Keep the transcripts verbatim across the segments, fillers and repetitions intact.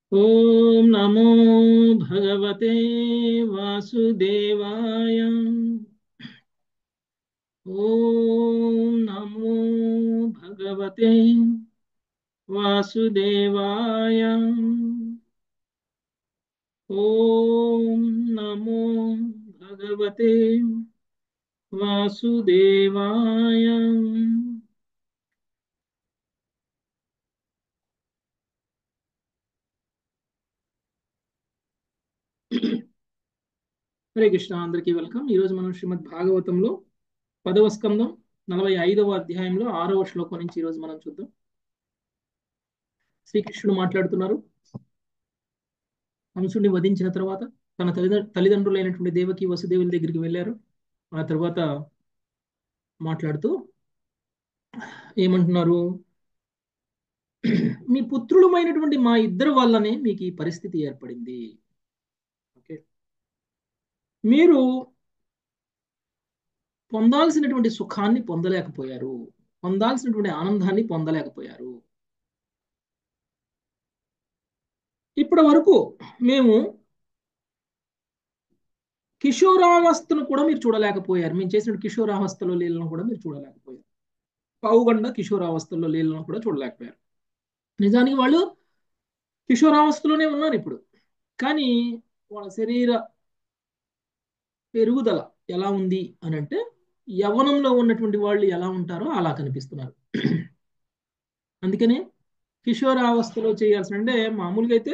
ओम नमो भगवते वासुदेवाय। ओम नमो भगवते वासुदेवाय। ओम नमो भगवते वासुदेवाय। హరే కృష్ణ, అందరికీ వెల్కమ్. ఈరోజు మనం శ్రీమద్ భాగవతంలో పదవ స్కందం నలభై ఐదవ అధ్యాయంలో ఆరవ శ్లోకం నుంచి ఈరోజు మనం చూద్దాం. శ్రీకృష్ణుడు మాట్లాడుతున్నారు. కంసుడిని వధించిన తర్వాత తన తల్లిద తల్లిదండ్రులైనటువంటి దేవకి వసుదేవుల దగ్గరికి వెళ్ళారు. ఆ తర్వాత మాట్లాడుతూ ఏమంటున్నారు, మీ పుత్రులమైనటువంటి మా ఇద్దరు వల్లనే మీకు ఈ పరిస్థితి ఏర్పడింది. ఓకే, మీరు పొందాల్సినటువంటి సుఖాన్ని పొందలేకపోయారు, పొందాల్సినటువంటి ఆనందాన్ని పొందలేకపోయారు. ఇప్పటి వరకు మేము కిషోరావస్థను కూడా మీరు చూడలేకపోయారు. మేము చేసిన కిషోరావస్థలో లీలను కూడా మీరు చూడలేకపోయారు. పావుగండ కిషోరావస్థలో లీలను కూడా చూడలేకపోయారు. నిజానికి వాళ్ళు కిషోరావస్థలోనే ఉన్నారు ఇప్పుడు. కానీ వాళ్ళ శరీర పెరుగుదల ఎలా ఉంది అని అంటే, యవ్వనంలో ఉన్నటువంటి వాళ్ళు ఎలా ఉంటారో అలా కనిపిస్తున్నారు. అందుకనే కిషోరావస్థలో చేయాల్సిన, అంటే మామూలుగా అయితే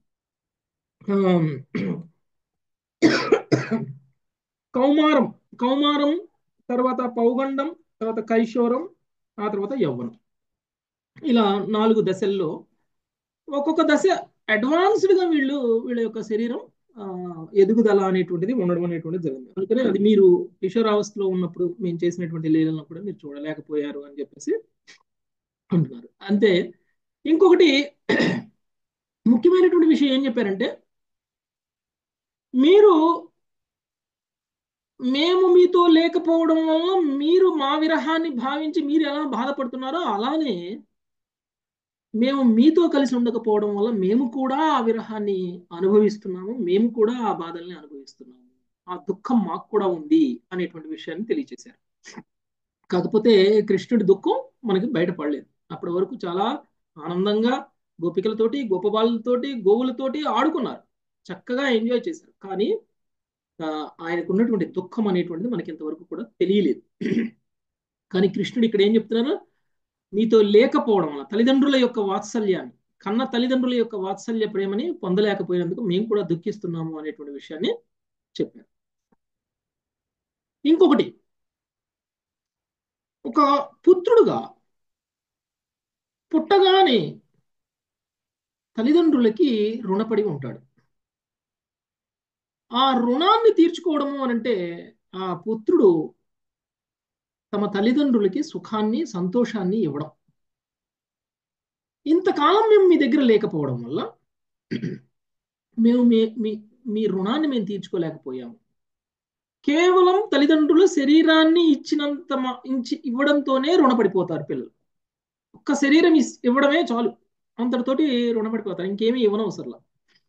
కౌమారం కౌమారం తర్వాత పౌగండం, తర్వాత కైశోరం, ఆ తర్వాత యవ్వనం, ఇలా నాలుగు దశల్లో ఒక్కొక్క దశ అడ్వాన్స్డ్గా వీళ్ళు వీళ్ళ యొక్క శరీరం ఆ, ఎదుగుదల అనేటువంటిది ఉండడం అనేటువంటిది జరిగింది. అందుకనే అది మీరు కిషోరావస్థలో ఉన్నప్పుడు మేము చేసినటువంటి లీలను కూడా మీరు చూడలేకపోయారు అని చెప్పేసి అంటున్నారు. అంతే. ఇంకొకటి ముఖ్యమైనటువంటి విషయం ఏం చెప్పారంటే, మీరు మేము మీతో లేకపోవడం వల్ల మీరు మా విరహాన్ని భావించి మీరు ఎలా బాధపడుతున్నారో అలానే మేము మీతో కలిసి ఉండకపోవడం వల్ల మేము కూడా ఆ విరహాన్ని అనుభవిస్తున్నాము, మేము కూడా ఆ బాధల్ని అనుభవిస్తున్నాము, ఆ దుఃఖం మాకు కూడా ఉంది అనేటువంటి విషయాన్ని తెలియజేశారు. కాకపోతే కృష్ణుడి దుఃఖం మనకి బయటపడలేదు. అప్పటి వరకు చాలా ఆనందంగా గోపికలతోటి, గోపబాలతోటి, గోవులతోటి ఆడుకున్నారు, చక్కగా ఎంజాయ్ చేశారు. కానీ ఆ, ఆయనకు ఉన్నటువంటి దుఃఖం అనేటువంటిది మనకి ఇంతవరకు కూడా తెలియలేదు. కానీ కృష్ణుడు ఇక్కడ ఏం చెప్తున్నారు, మీతో లేకపోవడం వల్ల తల్లిదండ్రుల యొక్క వాత్సల్యాన్ని, కన్న తల్లిదండ్రుల యొక్క వాత్సల్య ప్రేమని పొందలేకపోయినందుకు మేము కూడా దుఃఖిస్తున్నాము అనేటువంటి విషయాన్ని చెప్పారు. ఇంకొకటి, ఒక పుత్రుడుగా పుట్టగానే తల్లిదండ్రులకి రుణపడి ఉంటాడు. ఆ రుణాన్ని తీర్చుకోవడము అనంటే ఆ పుత్రుడు తమ తల్లిదండ్రులకి సుఖాన్ని, సంతోషాన్ని ఇవ్వడం. ఇంతకాలం మేము మీ దగ్గర లేకపోవడం వల్ల మేము మీ మీ మీ రుణాన్ని మేము తీర్చుకోలేకపోయాము. కేవలం తల్లిదండ్రులు శరీరాన్ని ఇచ్చినంత మా- ఇచ్చి ఇవ్వడంతోనే రుణపడిపోతారు పిల్లలు. ఒక్క శరీరం ఇస్- ఇవ్వడమే చాలు, అంతటితోటి రుణపడిపోతారు, ఇంకేమీ ఇవ్వనవసరంలా.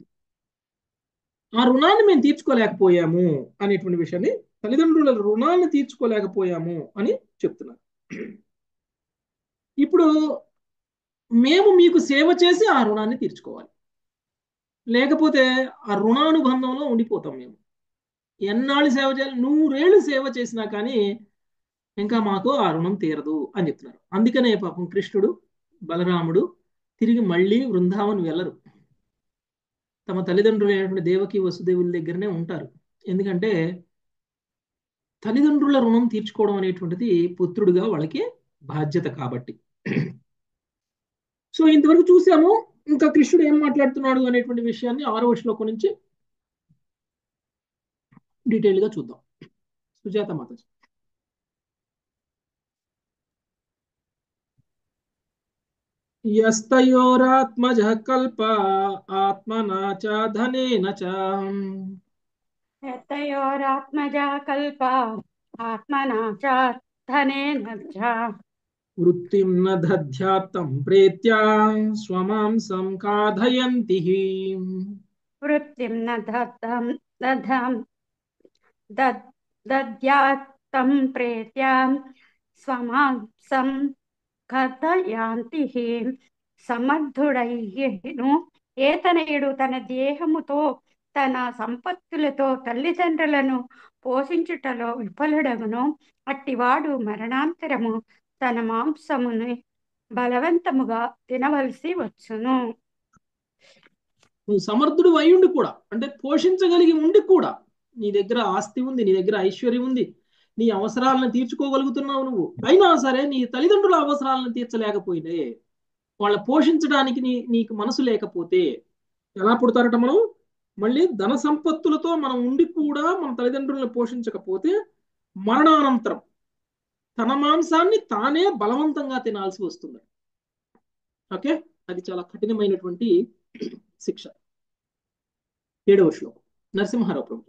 ఆ రుణాన్ని మేము తీర్చుకోలేకపోయాము అనేటువంటి విషయాన్ని, తల్లిదండ్రుల రుణాన్ని తీర్చుకోలేకపోయాము అని చెప్తున్నారు. ఇప్పుడు మేము మీకు సేవ చేసి ఆ రుణాన్ని తీర్చుకోవాలి, లేకపోతే ఆ రుణానుబంధంలో ఉండిపోతాం మేము. ఎన్నాళ్ళు సేవ చేయాలి, నూరేళ్ళు సేవ చేసినా కానీ ఇంకా మాకు ఆ రుణం తీరదు అని చెప్తున్నారు. అందుకనే పాపం కృష్ణుడు, బలరాముడు తిరిగి మళ్ళీ బృందావనం వెళ్ళరు, తమ తల్లిదండ్రులైనటువంటి దేవకి వసుదేవుల దగ్గరనే ఉంటారు. ఎందుకంటే తల్లిదండ్రుల రుణం తీర్చుకోవడం అనేటువంటిది పుత్రుడిగా వాళ్ళకి బాధ్యత కాబట్టి. సో ఇంతవరకు చూసాము. ఇంకా కృష్ణుడు ఏం మాట్లాడుతున్నాడు అనేటువంటి విషయాన్ని ఆరవ శ్లోకం నుంచి డీటెయిల్ గా చూద్దాం. సుజాత మాత. యస్తయోరాత్మజః కల్ప ఆత్మనా చ ధనేన చ यतयोरात्मजा कल्पा आत्मना च धनेन च వృత్తిం న దధ్యాత్తం ప్రేత్యా స్వమాంసం కాధయంతి. వృత్తిం న దత్తం దధాం దద్ దద్యాత్తం ప్రేత్యాం స్వమాంసం కథయాంతి. సమర్థుడయ్యను ఏతనయుడు తన దేహముతో తన సంపత్తులతో తల్లిదండ్రులను పోషించుటలో విఫలుడగును అట్టివాడు మరణాంతరము తన మాంసమును బలవంతముగా తినవలసి వచ్చును. నువ్వు సమర్థుడు అయ్యుండి కూడా, అంటే పోషించగలిగి ఉండి కూడా, నీ దగ్గర ఆస్తి ఉంది, నీ దగ్గర ఐశ్వర్యం ఉంది, నీ అవసరాలను తీర్చుకోగలుగుతున్నావు నువ్వు, అయినా సరే నీ తల్లిదండ్రుల అవసరాలను తీర్చలేకపోయినే, వాళ్ళ పోషించడానికి నీ నీకు మనసు లేకపోతే ఎలా పుడతారట మనం? మళ్ళీ ధన సంపత్తులతో మనం ఉండి కూడా మన తల్లిదండ్రులను పోషించకపోతే మరణానంతరం తన మాంసాన్ని తానే బలవంతంగా తినాల్సి వస్తుంది. ఓకే, అది చాలా కఠినమైనటువంటి శిక్ష. ఏడవ శ్లోకం నరసింహారావు ప్రభు.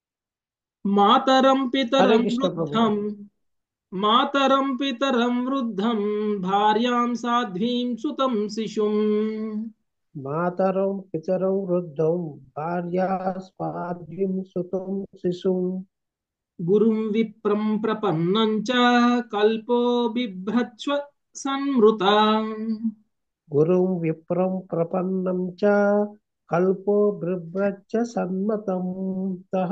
మాతరం హరే పితరం కృష్ణ ప్రభు. వృద్ధం మాతరం పితరం వృద్ధం భార్యాం సాధ్వీం సుతం శిశుం మాతరం పితరం వృద్ధం భార్యా స్వాధ్యం సుతం శిశుం గురుం విప్రం ప్రపన్నం చ కల్పో బిభ్రత్స్వ సన్మృత. గురుం విప్రం ప్రపన్నం చ కల్పో బిభ్రచ్చ సన్మతం. తః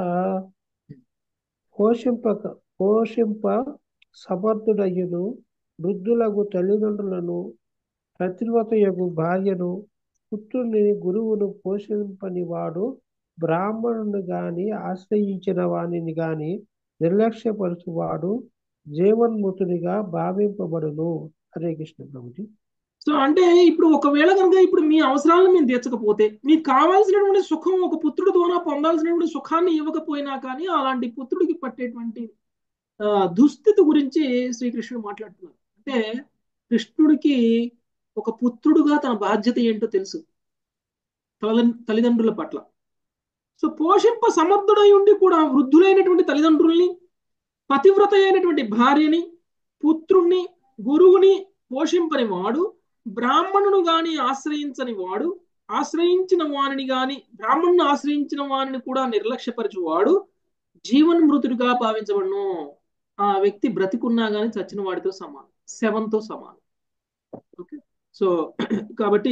పోషింపక పోషింప సమర్థుడయ్యును వృద్ధులకు తల్లిదండ్రులను ప్రతివ్రతయగు భార్యను పుత్రుని గురువును పోషింపని వాడు బ్రాహ్మణుని గాని ఆశ్రయించిన వానిని గాని నిర్లక్ష్యపరచువాడు జీవన్ముతునిగా భావింపబడును. హరే కృష్ణ ప్రభుజీ. సో అంటే ఇప్పుడు ఒకవేళ కనుక ఇప్పుడు మీ అవసరాలను మేము తీర్చకపోతే, మీకు కావాల్సినటువంటి సుఖం ఒక పుత్రుడి ద్వారా పొందాల్సినటువంటి సుఖాన్ని ఇవ్వకపోయినా కానీ అలాంటి పుత్రుడికి పట్టేటువంటి ఆ, దుస్థితి గురించి శ్రీకృష్ణుడు మాట్లాడుతున్నారు. అంటే కృష్ణుడికి ఒక పుత్రుడుగా తన బాధ్యత ఏంటో తెలుసు తల్లి- తల్లిదండ్రుల పట్ల. సో పోషింప సమర్థుడై ఉండి కూడా వృద్ధులైనటువంటి తల్లిదండ్రుల్ని, పతివ్రత అయినటువంటి భార్యని, పుత్రుణ్ణి, గురువుని పోషింపని వాడు, బ్రాహ్మణుడు గాని ఆశ్రయించని వాడు, ఆశ్రయించిన వానిని గాని బ్రాహ్మణుని ఆశ్రయించిన వానిని కూడా నిర్లక్ష్యపరచువాడు జీవన్మృతుడిగా భావించబడును. ఆ వ్యక్తి బ్రతికున్నా గాని చచ్చిన వాడితో సమానం, శవంతో సమానం. ఓకే, సో కాబట్టి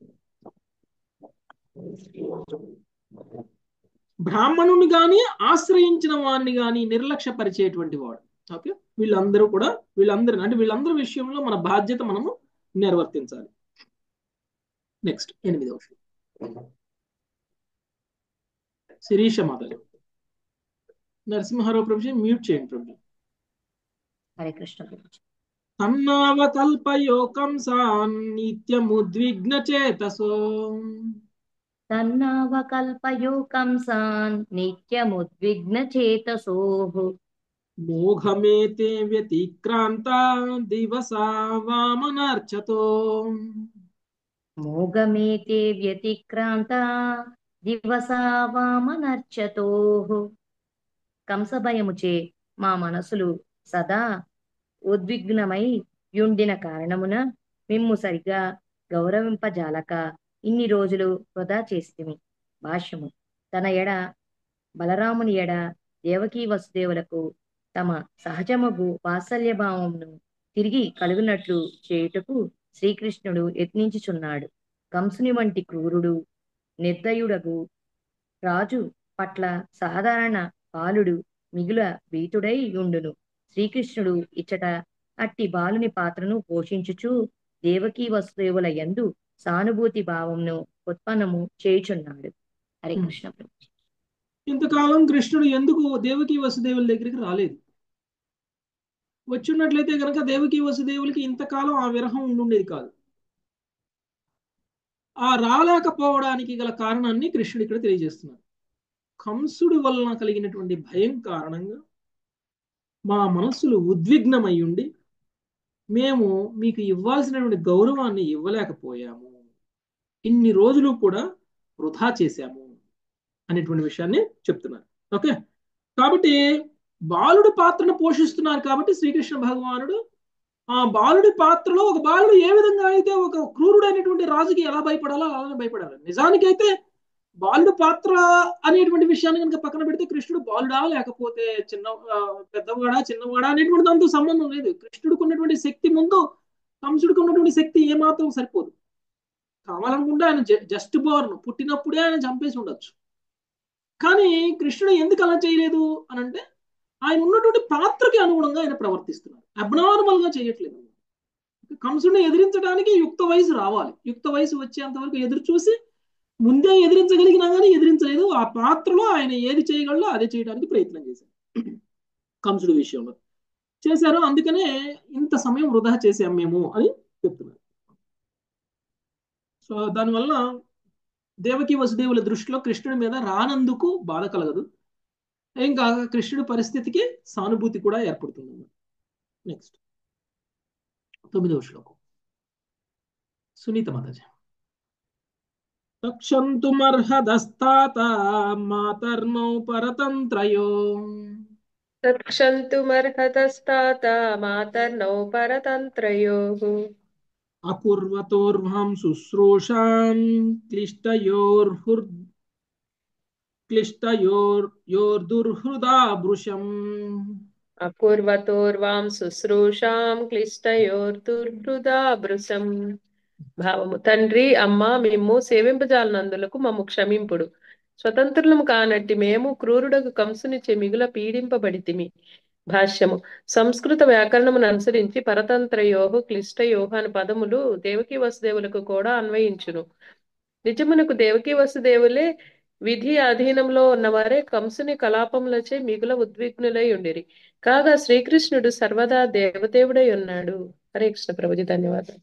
బ్రాహ్మణుని గాని ఆశ్రయించిన వారిని గాని నిర్లక్ష్యపరిచేటువంటి వాడు. ఓకే, వీళ్ళందరూ కూడా వీళ్ళందరూ అంటే వీళ్ళందరి విషయంలో మన బాధ్యత మనము నిర్వర్తించాలి. నెక్స్ట్ ఎనిమిదవ శ్లోకం. శిరీష మాతలు. నరసింహారావు ప్రభుజీ మ్యూట్ చేయండి ప్రభుజీ. హరే కృష్ణ ప్రభుజీ. తన్నావకల్పయో కంసాన్ నిత్యముద్విగ్న చేతసో తన్నావకల్పయో కంసాన్ నిత్యముద్విగ్న చేతసోః మోఘమేతే వ్యతిక్రాంత దివసా వామనర్చతో. మోగమేతే వ్యతిక్రాంత దివసా వామనర్చతోః. కంసభయముచే మా మనసులు సదా ఉద్విగ్నమై యుండిన కారణమున మిమ్ము సరిగా గౌరవింపజాలక ఇన్ని రోజులు వృధా చేసితిమి. భాష్యము. తన ఎడ బలరాముని ఎడ దేవకీ వసుదేవులకు తమ సహజమగు వాత్సల్యభావమును తిరిగి కలుగునట్లు చేయుటకు శ్రీకృష్ణుడు యత్నించుచున్నాడు. కంసుని వంటి క్రూరుడు నిర్దయుడగు రాజు పట్ల సాధారణ బాలుడు మిగుల భీతుడై యుండును. శ్రీకృష్ణుడు ఇచ్చట అట్టి బాలుని పాత్రను పోషించుచు దేవకీ వసుదేవుల యందు సానుభూతి భావమును ఉత్పన్నము చేయుచున్నాడు. హరే కృష్ణ ప్రభు. ఇంతకాలం కృష్ణుడు ఎందుకు దేవకీ వసుదేవుల దగ్గరికి రాలేదు? వచ్చున్నట్లయితే కనుక దేవకీ వసుదేవులకి ఇంతకాలం ఆ విరహం ఉండుండేది కాదు. ఆ రాలేకపోవడానికి గల కారణాన్ని కృష్ణుడు ఇక్కడ తెలియజేస్తున్నారు. కంసుడి వలన కలిగినటువంటి భయం కారణంగా మా మనస్సులు ఉద్విగ్నమై ఉండి మేము మీకు ఇవ్వాల్సినటువంటి గౌరవాన్ని ఇవ్వలేకపోయాము, ఇన్ని రోజులు కూడా వృధా చేశాము అనేటువంటి విషయాన్ని చెప్తున్నారు. ఓకే, కాబట్టి బాలుడి పాత్రను పోషిస్తున్నారు కాబట్టి శ్రీకృష్ణ భగవానుడు ఆ బాలుడి పాత్రలో ఒక బాలుడు ఏ విధంగా అయితే ఒక క్రూరుడైనటువంటి రాజుకి ఎలా భయపడాలో అలానే భయపడాలి. నిజానికైతే బాలుడు పాత్ర అనేటువంటి విషయాన్ని కనుక పక్కన పెడితే కృష్ణుడు బాలుడా లేకపోతే చిన్న ఆ, పెద్దవాడా చిన్నవాడా అనేటువంటి దాంతో సంబంధం లేదు. కృష్ణుడికి ఉన్నటువంటి శక్తి ముందు కంసుడికి ఉన్నటువంటి శక్తి ఏమాత్రం సరిపోదు. కావాలనుకుంటే ఆయన జస్ట్ బోర్న్ పుట్టినప్పుడే ఆయన చంపేసి ఉండొచ్చు. కానీ కృష్ణుడు ఎందుకు అలా చేయలేదు అని అంటే ఆయన ఉన్నటువంటి పాత్రకి అనుగుణంగా ఆయన ప్రవర్తిస్తున్నారు. అబ్నార్మల్ గా చేయట్లేదు. కంసుడిని ఎదిరించడానికి యుక్త వయసు రావాలి. యుక్త వయసు వచ్చేంత వరకు ఎదురు చూసి ముందే ఎదిరించగలిగినా కానీ ఎదిరించలేదు. ఆ పాత్రలో ఆయన ఏది చేయగలడో అదే చేయడానికి ప్రయత్నం చేశారు కంసుడి విషయంలో చేశారు. అందుకనే ఇంత సమయం వృధా చేశాం మేము అని చెప్తున్నారు. సో దానివల్ల దేవకి వసుదేవుల దృష్టిలో కృష్ణుడి మీద రానందుకు బాధ కలగదు. ఇంకా కృష్ణుడి పరిస్థితికి సానుభూతి కూడా ఏర్పడుతుంది. నెక్స్ట్ తొమ్మిదవ శ్లోకం. సునీత మాతాజీ. తక్షంతుమర్హదస్తాత మాతర్మౌ పరతంత్రయో తక్షంతుమర్హతస్తాత మాతర్నౌ పరతంత్రయోః అకుర్వతోర్వాం శుశ్రూషాం క్లిష్టయోర్హుర్ క్లిష్టయోర్యోర్దుర్హృదా భృశం అకుర్వతోర్వాం శుశ్రూషాం క్లిష్టయోర్దుర్హృదా భృశం. భావము: తండ్రి, అమ్మ, మిమ్ము సేవింపజాలనందులకు మమ్ము క్షమింపుడు. స్వతంత్రులము కానట్టి మేము క్రూరుడకు కంసునిచే మిగుల పీడింపబడితిమి. భాష్యము: సంస్కృత వ్యాకరణమును అనుసరించి పరతంత్రయోః క్లిష్టయోః అను పదములు దేవకీ వసుదేవులకు కూడా అన్వయించును. నిజమునకు దేవకీ వసుదేవులే విధి అధీనంలో ఉన్నవారే కంసుని కలాపములచే మిగుల ఉద్విగ్నులై ఉండిరి. కాగా శ్రీకృష్ణుడు సర్వదా దేవదేవుడై ఉన్నాడు. హరే కృష్ణ ప్రభుజీ, ధన్యవాదాలు.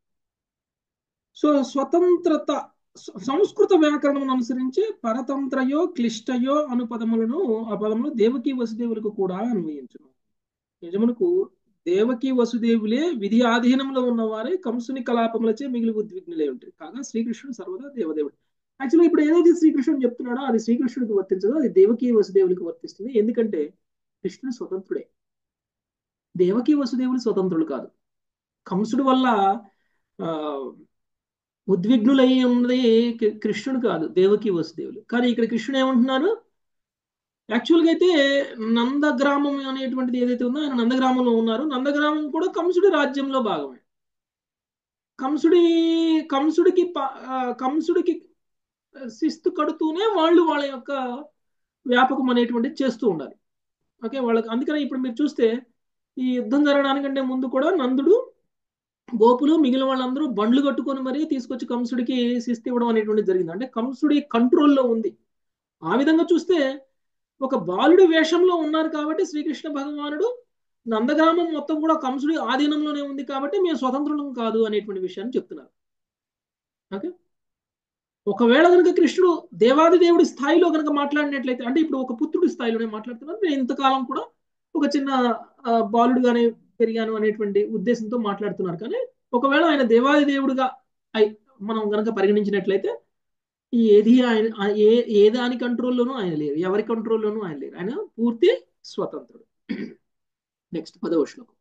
సో స్వతంత్రత సంస్కృత వ్యాకరణం అనుసరించి పరతంత్రయో క్లిష్టయో అను పదములను ఆ పదములు దేవకీ వసుదేవులకు కూడా అన్వయించును. నిజమునకు దేవకీ వసుదేవులే విధి ఆధీనంలో ఉన్నవారే కంసుని కలాపములచే మిగిలి ఉద్విగ్నులై ఉంటారు. కాగా శ్రీకృష్ణుడు సర్వదా దేవదేవుడు. యాక్చువల్గా ఇప్పుడు ఏదైతే శ్రీకృష్ణుడు చెప్తున్నాడో అది శ్రీకృష్ణుడికి వర్తించదు, అది దేవకీ వసుదేవులకు వర్తిస్తుంది. ఎందుకంటే కృష్ణుడు స్వతంత్రుడే, దేవకీ వసుదేవులు స్వతంత్రులు కాదు. కంసుడు వల్ల ఆ ఉద్విగ్నులై ఉన్నది కృష్ణుడు కాదు, దేవకీ వసుదేవులు. కానీ ఇక్కడ కృష్ణుడు ఏమంటున్నారు, యాక్చువల్గా అయితే నందగ్రామం అనేటువంటిది ఏదైతే ఉందో ఆయన నందగ్రామంలో ఉన్నారు. నందగ్రామం కూడా కంసుడి రాజ్యంలో భాగమే. కంసుడి కంసుడికి కంసుడికి శిస్తు కడుతూనే వాళ్ళు వాళ్ళ యొక్క వ్యాపకం అనేటువంటిది చేస్తూ ఉండాలి. ఓకే, వాళ్ళకి అందుకనే ఇప్పుడు మీరు చూస్తే ఈ యుద్ధం జరగడానికంటే ముందు కూడా నందుడు, గోపులు, మిగిలిన వాళ్ళందరూ బండ్లు కట్టుకొని మరీ తీసుకొచ్చి కంసుడికి శిస్తు ఇవ్వడం అనేటువంటిది జరిగింది. అంటే కంసుడి కంట్రోల్లో ఉంది. ఆ విధంగా చూస్తే ఒక బాలుడి వేషంలో ఉన్నారు కాబట్టి శ్రీకృష్ణ భగవానుడు నందగ్రామం మొత్తం కూడా కంసుడి ఆధీనంలోనే ఉంది కాబట్టి మేము స్వతంత్రులం కాదు అనేటువంటి విషయాన్ని చెప్తున్నారు. ఓకే, ఒకవేళ కనుక కృష్ణుడు దేవాది దేవుడి స్థాయిలో కనుక మాట్లాడినట్లయితే, అంటే ఇప్పుడు ఒక పుత్రుడి స్థాయిలోనే మాట్లాడుతున్నాను, నేను ఇంతకాలం కూడా ఒక చిన్న బాలుడుగానే పెరిగాను అనేటువంటి ఉద్దేశంతో మాట్లాడుతున్నారు. కానీ ఒకవేళ ఆయన దేవాది దేవుడిగా అయి మనం కనుక పరిగణించినట్లయితే ఈ ఏది ఆయన ఏ ఏ దాని కంట్రోల్లోనూ ఆయన లేరు, ఎవరి కంట్రోల్లోనూ ఆయన లేరు, ఆయన పూర్తి స్వతంత్రుడు. నెక్స్ట్ పదవ శ్లోకం.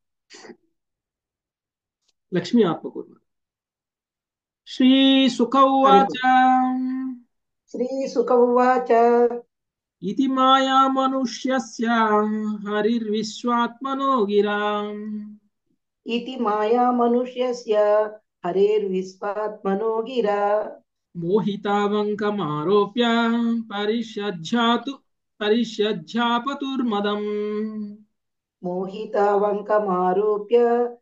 లక్ష్మీ ఆత్మకూర్మ. శ్రీ సుఖౌవాచ శ్రీ సుఖౌవాచ ఇతి మాయా మనుష్యస్య హరిర్విశ్వాత్మనో గిరా ఇతి మాయా మనుష్యస్య హరేర్విశ్వాత్మనో గిరా మోహితావంకమారోప్య పరిషజ్జాతు పరిషజ్జాపతుర్మదం మోహితావంకమారోప్య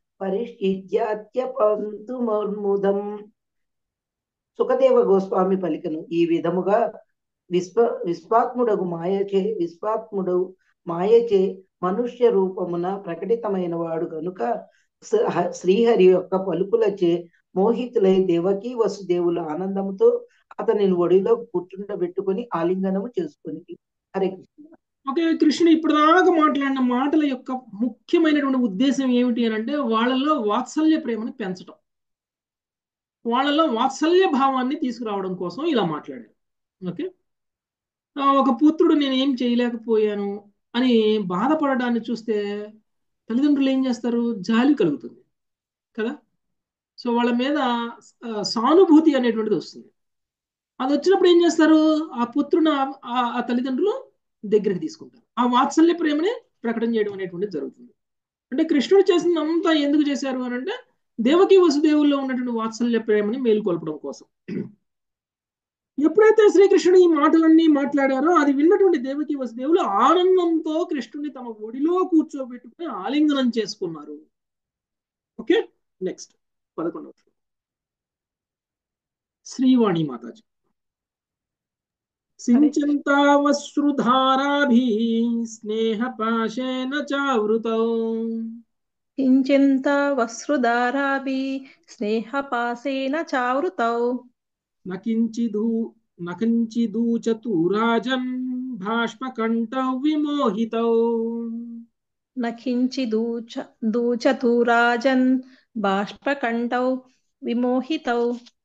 పరిష్టిజ్యాత్యపంతుమర్ముదం. సుఖదేవ గోస్వామి పలికను ఈ విధముగా విశ్వ విశ్వాత్ముడగు మాయచే విశ్వాత్ముడు మాయచే మనుష్య రూపమున ప్రకటితమైన వాడు గనుక శ్రీహరి యొక్క పలుకులచే మోహితులై దేవకీ వసుదేవుల ఆనందముతో అతనిని ఒడిలో కూర్చుండబెట్టుకుని ఆలింగనము చేసుకుని. హరే కృష్ణ. ఓకే, కృష్ణుడు ఇప్పుడు దాకా మాట్లాడిన మాటల యొక్క ముఖ్యమైనటువంటి ఉద్దేశం ఏమిటి అని అంటే వాళ్ళలో వాత్సల్య ప్రేమను పెంచడం, వాళ్ళలో వాత్సల్య భావాన్ని తీసుకురావడం కోసం ఇలా మాట్లాడారు. ఓకే, ఒక పుత్రుడు నేను ఏం చేయలేకపోయాను అని బాధపడడాన్ని చూస్తే తల్లిదండ్రులు ఏం చేస్తారు, జాలి కలుగుతుంది. కదా. సో వాళ్ళ మీద ఆ, సానుభూతి అనేటువంటిది వస్తుంది. అది వచ్చినప్పుడు ఏం చేస్తారు, ఆ పుత్రుని ఆ ఆ- ఆ తల్లిదండ్రులు దగ్గరికి తీసుకుంటారు. ఆ వాత్సల్య ప్రేమని ప్రకటన చేయడం అనేటువంటిది జరుగుతుంది. అంటే కృష్ణుడు చేసిందంతా ఎందుకు చేశారు అని అంటే దేవకి వసుదేవుల్లో ఉన్నటువంటి వాత్సల్య ప్రేమని మేలుకొల్పడం కోసం. ఎప్పుడైతే శ్రీకృష్ణుడు ఈ మాటలన్నీ మాట్లాడారో అది విన్నటువంటి దేవకి వసుదేవులు ఆనందంతో కృష్ణుడిని తమ ఒడిలో కూర్చోబెట్టుకుని ఆలింగనం చేసుకున్నారు. ఓకే, నెక్స్ట్ పదకొండవ శ్లోకం. శ్రీవాణి మాతాజీ. సించంతావశ్రుధారాభిः స్నేహపాశేన చావృతౌ కించింత వస్త్రుదారాభి స్నేహపాసేన చావృతౌ నకించిదూ నకించిదూచతూరాజన్ భాష్పకంఠౌ విమోహితౌ నఖించిదూచ దూచతూరాజన్ బాష్పకంఠౌ విమోహితౌ.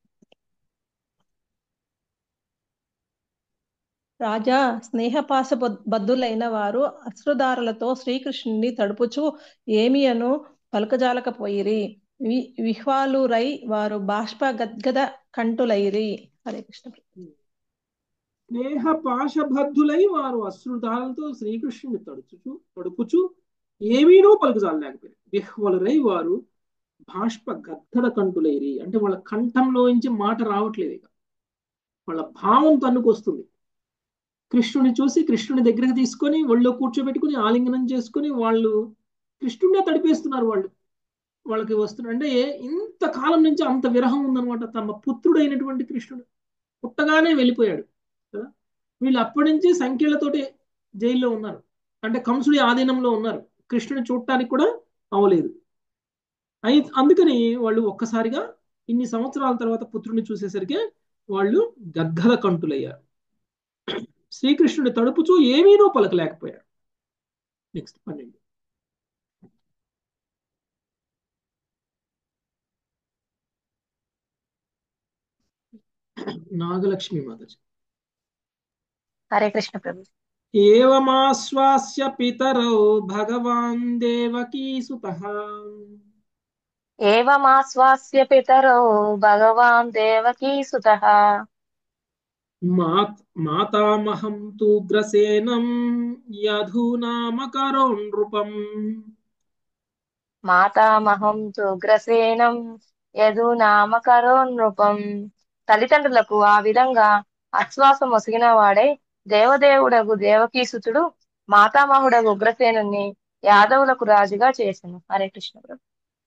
రాజా, స్నేహపాశ బద్ధులైన వారు అశ్రుధారలతో శ్రీకృష్ణుని తడుపుచు ఏమియను పలుకజాలకపోయిరి. వి విహ్వాలురై వారు బాష్ప గద్గద కంఠులైరి. హరే కృష్ణ. స్నేహ పాశబద్ధులై వారు అశ్రుధారలతో శ్రీకృష్ణుని తడుచుచు తడుపుచు ఏమీనూ పలుకుజాలలేకపోయారు. విహ్వలురై వారు బాష్ప గద్దడ కంఠులైరి, అంటే వాళ్ళ కంఠంలోంచి మాట రావట్లేదు, ఇక వాళ్ళ భావం తన్నుకొస్తుంది. కృష్ణుని చూసి కృష్ణుని దగ్గరికి తీసుకొని ఒళ్ళో కూర్చోబెట్టుకుని ఆలింగనం చేసుకుని వాళ్ళు కృష్ణుడినే తడిపేస్తున్నారు. వాళ్ళు వాళ్ళకి వస్తున్నారు అంటే ఇంతకాలం నుంచి అంత విరహం ఉందన్నమాట. తమ పుత్రుడైనటువంటి కృష్ణుడు పుట్టగానే వెళ్ళిపోయాడు కదా. వీళ్ళు అప్పటి నుంచి సంఖ్యలతోటి జైల్లో ఉన్నారు, అంటే కంసుడి ఆధీనంలో ఉన్నారు. కృష్ణుని చూడటానికి కూడా అవలేదు. అయి అందుకని వాళ్ళు ఒక్కసారిగా ఇన్ని సంవత్సరాల తర్వాత పుత్రుడిని చూసేసరికి వాళ్ళు గద్గద కంఠులయ్యారు. శ్రీకృష్ణుడి తడుపుచూ ఏమీనూ పలకలేకపోయారు. నెక్స్ట్ పన్నెండు. నాగలక్ష్మి మాతాజీ. హరే కృష్ణ ప్రభు. ఏవమాశ్వాస్య పితరౌ భగవాన్ దేవకీ సుతః ఏవమాశ్వాస్య పితరౌ భగవాన్ దేవకీ సుతః మాత్ మాతామహం తు గ్రసేనం యధూనామకరో నృపం మాతామహం తు గ్రసేనం యదునామకరో నృపం. తల్లిదండ్రులకు ఆ విధంగా ఆశ్వాసం ఒసిగిన వాడే దేవదేవుడగు దేవకీసుతుడు మాతామహుడగు ఉగ్రసేనుని యాదవులకు రాజుగా చేసెను. హరే కృష్ణ ప్రభు.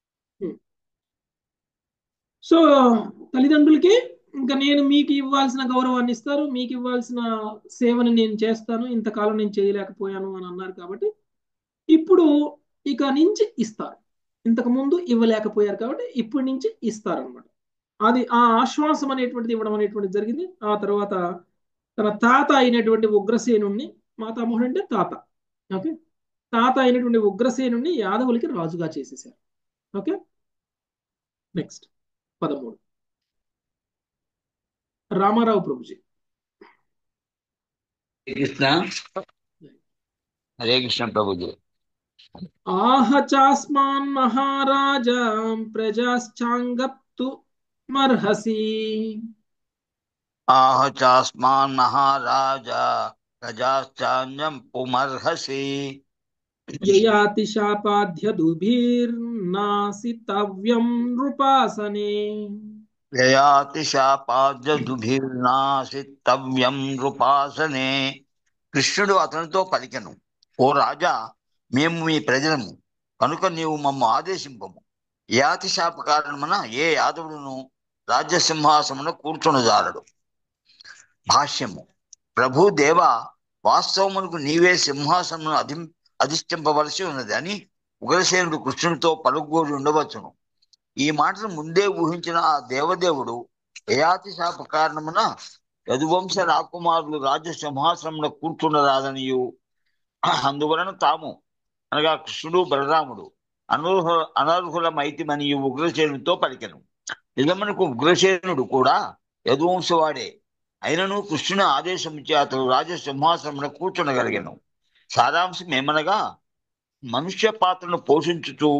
సో తల్లిదండ్రులకి ఇంకా నేను మీకు ఇవ్వాల్సిన గౌరవాన్ని ఇస్తారు, మీకు ఇవ్వాల్సిన సేవని నేను చేస్తాను, ఇంతకాలం నేను చేయలేకపోయాను అని అన్నారు. కాబట్టి ఇప్పుడు ఇక నుంచి ఇస్తారు. ఇంతకు ముందు ఇవ్వలేకపోయారు కాబట్టి ఇప్పటి నుంచి ఇస్తారు అనమాట. అది ఆ ఆశ్వాసం అనేటువంటిది ఇవ్వడం అనేటువంటిది జరిగింది. ఆ తర్వాత తన తాత అయినటువంటి ఉగ్రసేనుణ్ణి, మాతామహుడు అంటే తాత, ఓకే, తాత అయినటువంటి ఉగ్రసేనుణ్ణి యాదవులకి రాజుగా చేసేసారు. ఓకే, నెక్స్ట్ పదమూడు. రామారావు ప్రభుజీ. కృష్ణ. హరే కృష్ణ ప్రభుజీ. ఆహ చాస్మాన్ మహారాజా ప్రజాశ్చాంగప్తు మర్హసి ఆహ చాస్మాన్ మహారాజా ప్రజాశ్చాన్యం పుమర్హసి యయాతి శాపాధ్యదుభిర్నాసితవ్యం నృపాసనే యయాతి శాపాద్యుభిర్నాసితవ్యం నృపాసనే. కృష్ణుడు అతనితో పలికెను, ఓ రాజా, మేము మీ ప్రజలము కనుక నీవు మమ్ము ఆదేశింపము. యాతి శాప కారణమున ఏ యాదవుడును రాజ్యసింహాసమున కూర్చొనజాలడు. భాష్యము. ప్రభు దేవ, వాస్తవమునకు నీవే సింహాసనమును అధి అధిష్ఠింపవలసి ఉన్నది అని ఉగ్రసేనుడు కృష్ణుడితో పలుకుగోడి ఉండవచ్చును. ఈ మాటను ముందే ఊహించిన ఆ దేవదేవుడు యయాతి శాప కారణమున యదువంశ రాకుమారులు రాజ్య సింహాసనమున కూర్చుండరాదనియు అందువలన తాము అనగా కృష్ణుడు బలరాముడు అనర్హ అనర్హులమైతిమని ఉగ్రసేనుడితో పలికెను. నిజమునకు ఉగ్రసేనుడు కూడా యదువంశవాడే అయినను కృష్ణుని ఆదేశమిచ్చి అతడు రాజ సింహాసనమున కూర్చునగలిగాను. సారాంశం ఏమనగా, మనుష్య పాత్రను పోషించుచు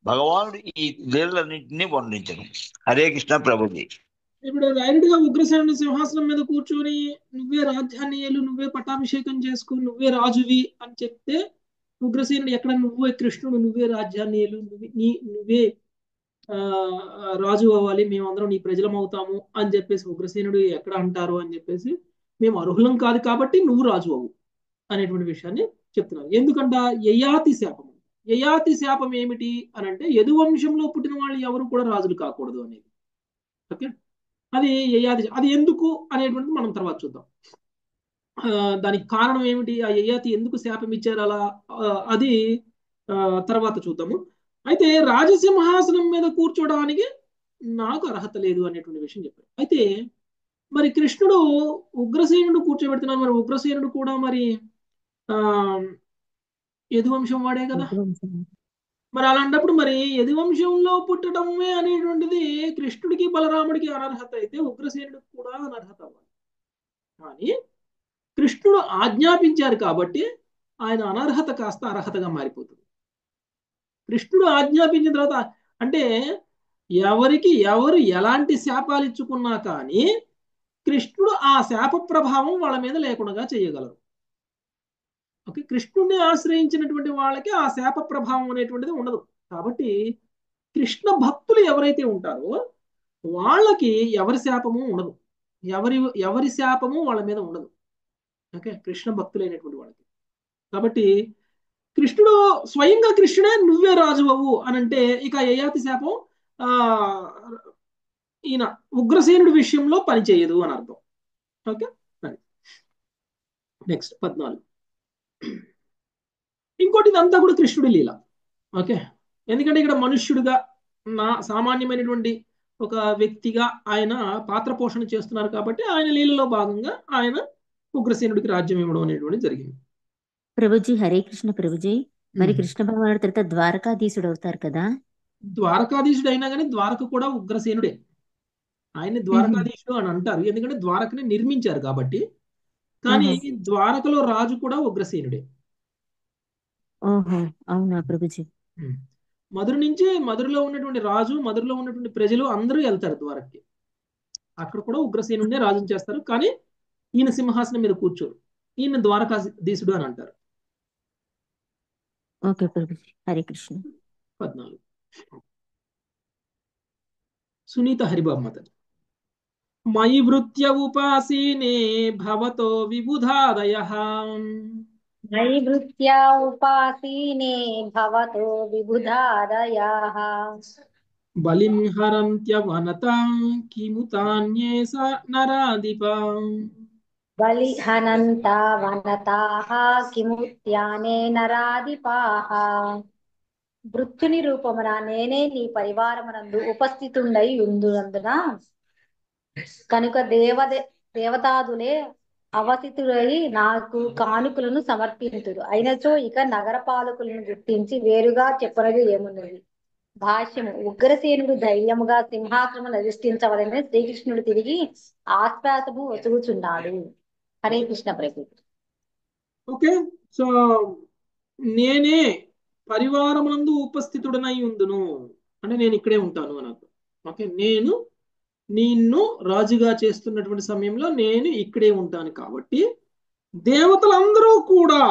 భగవానుడు ఈ లీలన్నింటినీ వర్ణించను. హరే కృష్ణ ప్రభుజీ. ఇప్పుడు డైరెక్ట్ గా ఉగ్రసేనుడు సింహాసనం మీద కూర్చొని నువ్వే రాజ్యాన్ని ఏలు, నువ్వే పట్టాభిషేకం చేసుకో, నువ్వే రాజువి అని చెప్తే ఉగ్రసేనుడు ఎక్కడ నువ్వే కృష్ణుడు, నువ్వే రాజ్యాన్ని ఏలు, నువ్వే నీ నువ్వే ఆ రాజు అవ్వాలి, మేమందరం నీ ప్రజలం అవుతాము అని చెప్పేసి ఉగ్రసేనుడు ఎక్కడ అంటారు అని చెప్పేసి, మేము అర్హులం కాదు కాబట్టి నువ్వు రాజు అవ్వు అనేటువంటి విషయాన్ని చెప్తున్నారు. ఎందుకంట యయాతి శాపం. యయాతి శాపం ఏమిటి అని అంటే యదువంశంలో పుట్టిన వాళ్ళు ఎవరు కూడా రాజులు కాకూడదు అనేది. ఓకే, అది యయాతి. అది ఎందుకు అనేటువంటిది మనం తర్వాత చూద్దాం. దానికి కారణం ఏమిటి, ఆ యయాతి ఎందుకు శాపం ఇచ్చారు అలా, అది తర్వాత చూద్దాము. అయితే రాజసింహాసనం మీద కూర్చోడానికి నాకు అర్హత లేదు అనేటువంటి విషయం చెప్పారు. అయితే మరి కృష్ణుడు ఉగ్రసేనుడు కూర్చోబెడుతున్నారు. మరి ఉగ్రసేనుడు కూడా మరి ఆ యదువంశం వాడే కదా. మరి అలాంటప్పుడు మరి యదువంశంలో పుట్టడమే అనేటువంటిది కృష్ణుడికి బలరాముడికి అనర్హత అయితే ఉగ్రసేనుడికి కూడా అనర్హత అవ్వాలి. కానీ కృష్ణుడు ఆజ్ఞాపించారు కాబట్టి ఆయన అనర్హత కాస్త అర్హతగా మారిపోతుంది. కృష్ణుడు ఆజ్ఞాపించిన తర్వాత అంటే ఎవరికి ఎవరు ఎలాంటి శాపాలు ఇచ్చుకున్నా కానీ కృష్ణుడు ఆ శాప ప్రభావం వాళ్ళ మీద లేకుండా చేయగలరు. ఓకే, కృష్ణుడిని ఆశ్రయించినటువంటి వాళ్ళకి ఆ శాప ప్రభావం అనేటువంటిది ఉండదు. కాబట్టి కృష్ణ భక్తులు ఎవరైతే ఉంటారో వాళ్ళకి ఎవరి శాపము ఉండదు, ఎవరి ఎవరి శాపము వాళ్ళ మీద ఉండదు. ఓకే, కృష్ణ భక్తులైనటువంటి వాళ్ళకి. కాబట్టి కృష్ణుడు స్వయంగా కృష్ణుడే నువ్వే రాజు అవ్వు అని అంటే ఇక యయాతి శాపం ఆ ఈయన ఉగ్రసేనుడి విషయంలో పనిచేయదు అని అర్థం. ఓకే, నెక్స్ట్ పద్నాలుగు. ఇంకోటి ఇదంతా కూడా కృష్ణుడి లీల. ఓకే, ఎందుకంటే ఇక్కడ మనుష్యుడిగా నా సామాన్యమైనటువంటి ఒక వ్యక్తిగా ఆయన పాత్ర పోషణ చేస్తున్నారు కాబట్టి ఆయన లీలలో భాగంగా ఆయన ఉగ్రసేనుడికి రాజ్యం ఇవ్వడం అనేటువంటి జరిగింది. ప్రభుజీ హరే కృష్ణ ప్రభుజీ. మరి కృష్ణ భగవానుడి తర్వాత ద్వారకాధీశుడు అవుతారు కదా. ద్వారకాధీశుడు అయినా కానీ ద్వారక కూడా ఉగ్రసేనుడే. ఆయన్ని ద్వారకాధీశుడు అని అంటారు ఎందుకంటే ద్వారకని నిర్మించారు కాబట్టి. కానీ ద్వారకలో రాజు కూడా ఉగ్రసేనుడే. ఓహో, అవునా ప్రభుజీ. మధుర నుంచి మధురలో ఉన్నటువంటి రాజు, మధురలో ఉన్నటువంటి ప్రజలు అందరూ వెళ్తారు ద్వారకకి. అక్కడ కూడా ఉగ్రసేనుడినే రాజుని చేస్తారు. కానీ ఈయన సింహాసనం మీద కూర్చోరు, ఈయన ద్వారకాధీశుడు అని అంటారు. ఓకే ప్రభుజీ హరే కృష్ణ. పద్నాలుగు. సునీత హరిబాబు మాత. మయి వృత్య ఉపాసీనే భవతో విబుధాదయః మయి వృత్యా ఉపాసీనే భవతో విబుధాదయాః బలిం హరంత్యవనతా కిముతాన్యే స నరాధిపా బలి హనంతా వనతాః కిముత్యానే నరాధిపాః. వృత్తుని రూపమున నేనే నీ పరివారమునందు ఉపస్థితుండై ఉందునందున కనుక దేవదే దేవతాదులే అవస్థితులై నాకు కానుకలను సమర్పించుడు. అయినచో ఇక నగర పాలకులను గుర్తించి వేరుగా చెప్పనది ఏమున్నది. భాష్యము. ఉగ్రసేనుడు ధైర్యముగా సింహాసనము అధిష్ఠించవలని శ్రీకృష్ణుడు తిరిగి ఆశ్వాసము వసుగుచున్నాడు. హరే కృష్ణ ప్రభు. ఓకే, సో నేనే పరివారమునందు ఉపస్థితుడనై ఉందును అంటే నేను ఇక్కడే ఉంటాను అన్నట్టు. ఓకే, నేను నిన్ను రాజుగా చేస్తున్నటువంటి సమయంలో నేను ఇక్కడే ఉంటాను కాబట్టి దేవతలందరూ కూడా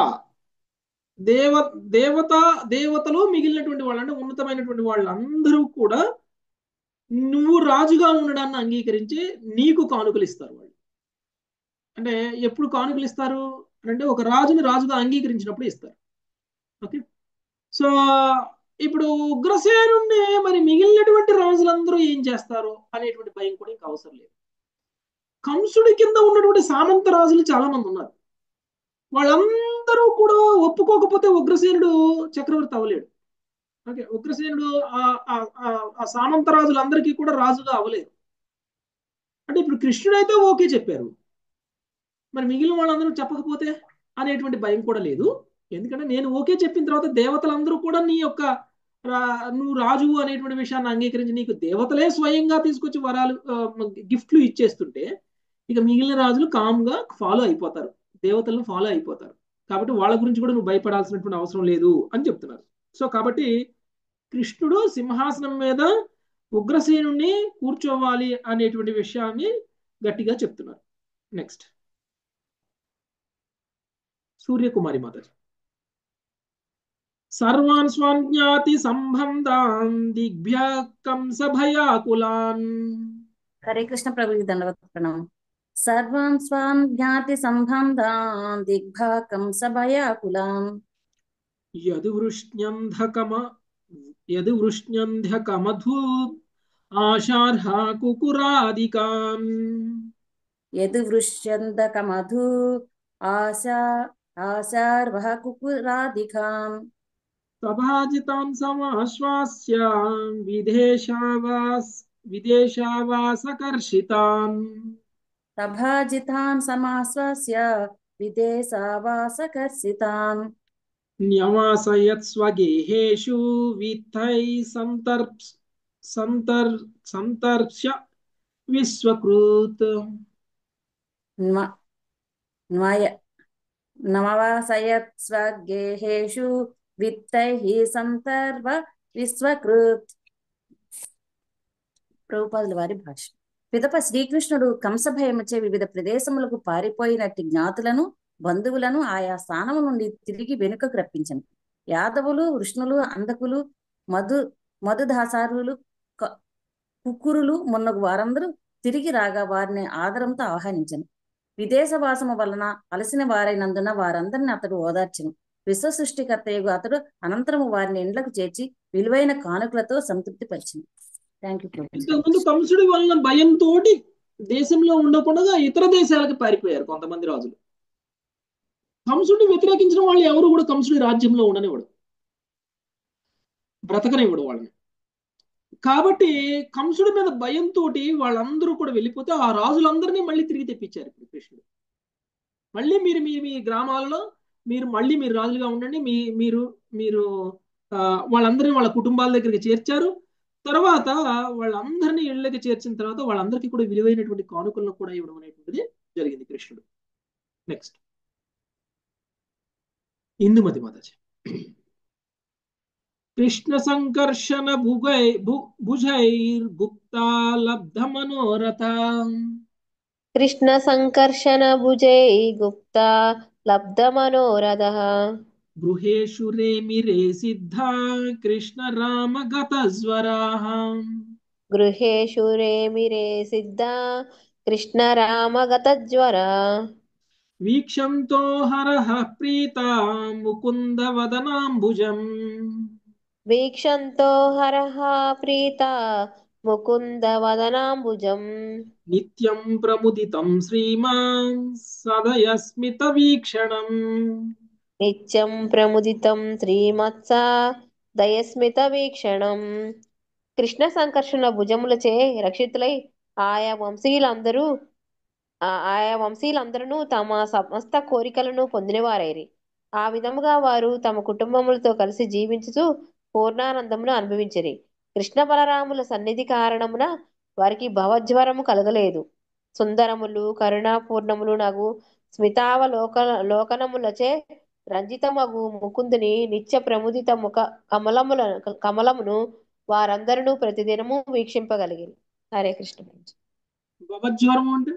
దేవ దేవత దేవతలు మిగిలినటువంటి వాళ్ళు అంటే ఉన్నతమైనటువంటి వాళ్ళందరూ కూడా నువ్వు రాజుగా ఉండడాన్ని అంగీకరించి నీకు కానుకలు ఇస్తారు. వాళ్ళు అంటే ఎప్పుడు కానుకలు ఇస్తారు అంటే ఒక రాజుని రాజుగా అంగీకరించినప్పుడు ఇస్తారు. ఓకే, సో ఇప్పుడు ఉగ్రసేనుడిని మరి మిగిలినటువంటి రాజులందరూ ఏం చేస్తారు అనేటువంటి భయం కూడా ఇంకా అవసరం లేదు. కంసుడి కింద ఉన్నటువంటి సామంత రాజులు చాలా మంది ఉన్నారు. వాళ్ళందరూ కూడా ఒప్పుకోకపోతే ఉగ్రసేనుడు చక్రవర్తి అవ్వలేడు. ఓకే, ఉగ్రసేనుడు ఆ సామంత రాజులందరికీ కూడా రాజుగా అవ్వలేరు. అంటే ఇప్పుడు కృష్ణుడైతే ఓకే చెప్పారు, మరి మిగిలిన వాళ్ళందరూ చెప్పకపోతే అనేటువంటి భయం కూడా లేదు. ఎందుకంటే నేను ఓకే చెప్పిన తర్వాత దేవతలందరూ కూడా నీ యొక్క నువ్వు రాజు అనేటువంటి విషయాన్ని అంగీకరించి నీకు దేవతలే స్వయంగా తీసుకొచ్చి వరాలు గిఫ్ట్లు ఇచ్చేస్తుంటే ఇక మిగిలిన రాజులు కామ్గా ఫాలో అయిపోతారు, దేవతలను ఫాలో అయిపోతారు. కాబట్టి వాళ్ళ గురించి కూడా నువ్వు భయపడాల్సినటువంటి అవసరం లేదు అని చెప్తున్నారు. సో కాబట్టి కృష్ణుడు సింహాసనం మీద ఉగ్రసేనుని కూర్చోవాలి అనేటువంటి విషయాన్ని గట్టిగా చెప్తున్నారు. నెక్స్ట్ సూర్యకుమారి మాతాజీ. సర్వాన్ స్వాజ్ఞాతి సంబంధాన్ దిగ్భ్య కంస భయాకులాన్. హరే కృష్ణ ప్రభుకి దండవత్ ప్రణామం. సర్వాన్ స్వాన్ జ్ఞాతి సంబంధాన్ దిగ్భా కంస భయాకులాన్. యదువృష్ణ్యంధకమ యదువృష్ణ్యంధకమధూ ఆశార్హ కుకురాదికాన్. యదువృష్యందకమధు ఆశా ఆశార్వః కుకురాదికాన్. సభాజితాన్ సమాశ్వాస్య విదేశావాస్ విదేశావాసకర్షితాన్. సభాజితాన్ సమాశ్వాస్య విదేశావాసకర్షితాన్. న్యవాసయత్ స్వగేహేషు విత్తై సంతర్ప్ సంతర్ సంతర్ప్య విశ్వకృత్. న్వ- న్వయ నమవాసయత్ స్వగేహేషు విత్తైః సంతర్వ విశ్వకృత్. ప్రభుపాదుల వారి భాష. పిదప శ్రీకృష్ణుడు కంసభయముచే వివిధ ప్రదేశములకు పారిపోయినట్టి జ్ఞాతులను బంధువులను ఆయా స్థానము నుండి తిరిగి వెనుకకు రప్పించను. యాదవులు, వృష్ణులు, అంధకులు, మధు మధుదాసారులు, క- కుక్కురులు మొన్నగు వారందరూ తిరిగి రాగా వారిని ఆదరంతో ఆహ్వానించను. విదేశవాసము వలన అలసిన వారైనందున వారందరిని అతడు ఓదార్చెను. విశ్వ సృష్టికర్తయగు అతడు అనంతరము వారిని ఇండ్లకు చేర్చి విలువైన కానుకలతో సంతృప్తి పరిచింది. Thank you Prabhuji. ఇంతకుముందు కంసుడి వలన భయంతో దేశంలో ఉండకుండా ఇతర దేశాలకు పారిపోయారు కొంతమంది రాజులు. కంసుడిని వ్యతిరేకించిన వాళ్ళు ఎవరు కూడా కంసుడి రాజ్యంలో ఉండనివ్వడు, బ్రతకనివ్వడు వాళ్ళని. కాబట్టి కంసుడి మీద భయంతో వాళ్ళందరూ కూడా వెళ్ళిపోతే ఆ రాజులందరినీ మళ్ళీ తిరిగి తెప్పించారు ఇప్పుడు కృష్ణుడు. మళ్ళీ మీరు మీ మీ గ్రామాలలో మీరు మళ్ళీ మీరు రాజులుగా ఉండండి, మీ మీరు మీరు ఆ, వాళ్ళందరినీ వాళ్ళ కుటుంబాల దగ్గరికి చేర్చారు. తర్వాత వాళ్ళందరినీ ఇళ్ళకి చేర్చిన తర్వాత వాళ్ళందరికీ కూడా విలువైనటువంటి కానుకలను కూడా ఇవ్వడం అనేటువంటిది జరిగింది కృష్ణుడు. నెక్స్ట్ ఇందుమతి మాతాజీ. కృష్ణ సంకర్షణ భుగై భుజైర్గుప్తా లబ్ధ మనోరథ. కృష్ణ సంకర్షణ భుజై గుప్తా లబ్ధ మనోరథః. గృహేషు రేమిరే సిద్ధా కృష్ణ రామ గతజ్వరాః. గృహేషు రేమిరే సిద్ధా కృష్ణ రామ గతజ్వరా. వీక్షంతో హరః ప్రీతా ముకుంద వదనాంబుజం. వీక్షంతో హరః ప్రీతా ముకుంద వదనాంబుజం. నిత్యం ప్రముదితం శ్రీమాన్ సదయస్మిత వీక్షణం. నిత్యం ప్రముదితం శ్రీమత్సా దయస్మిత వీక్షణం. కృష్ణ సంకర్షణ భుజములచే రక్షితులై ఆయా వంశీయులందరూ ఆ- ఆయా వంశీయులందరూ తమ సమస్త కోరికలను పొందినవారైరి. ఆ విధముగా వారు తమ కుటుంబములతో కలిసి జీవించుతూ పూర్ణానందమును అనుభవించిరి. కృష్ణ బలరాముల సన్నిధి కారణమున వారికి భవజ్వరము కలగలేదు. సుందరములు కరుణాపూర్ణములు నగు స్మితావలోక లోకనములచే రంజితమగు ముకుందుని నిత్య ప్రముదిత ముఖ కమలముల కమలమును వారందరూ ప్రతిదినము వీక్షింపగలిగిరి. హరే కృష్ణ. భవజ్వరం అంటే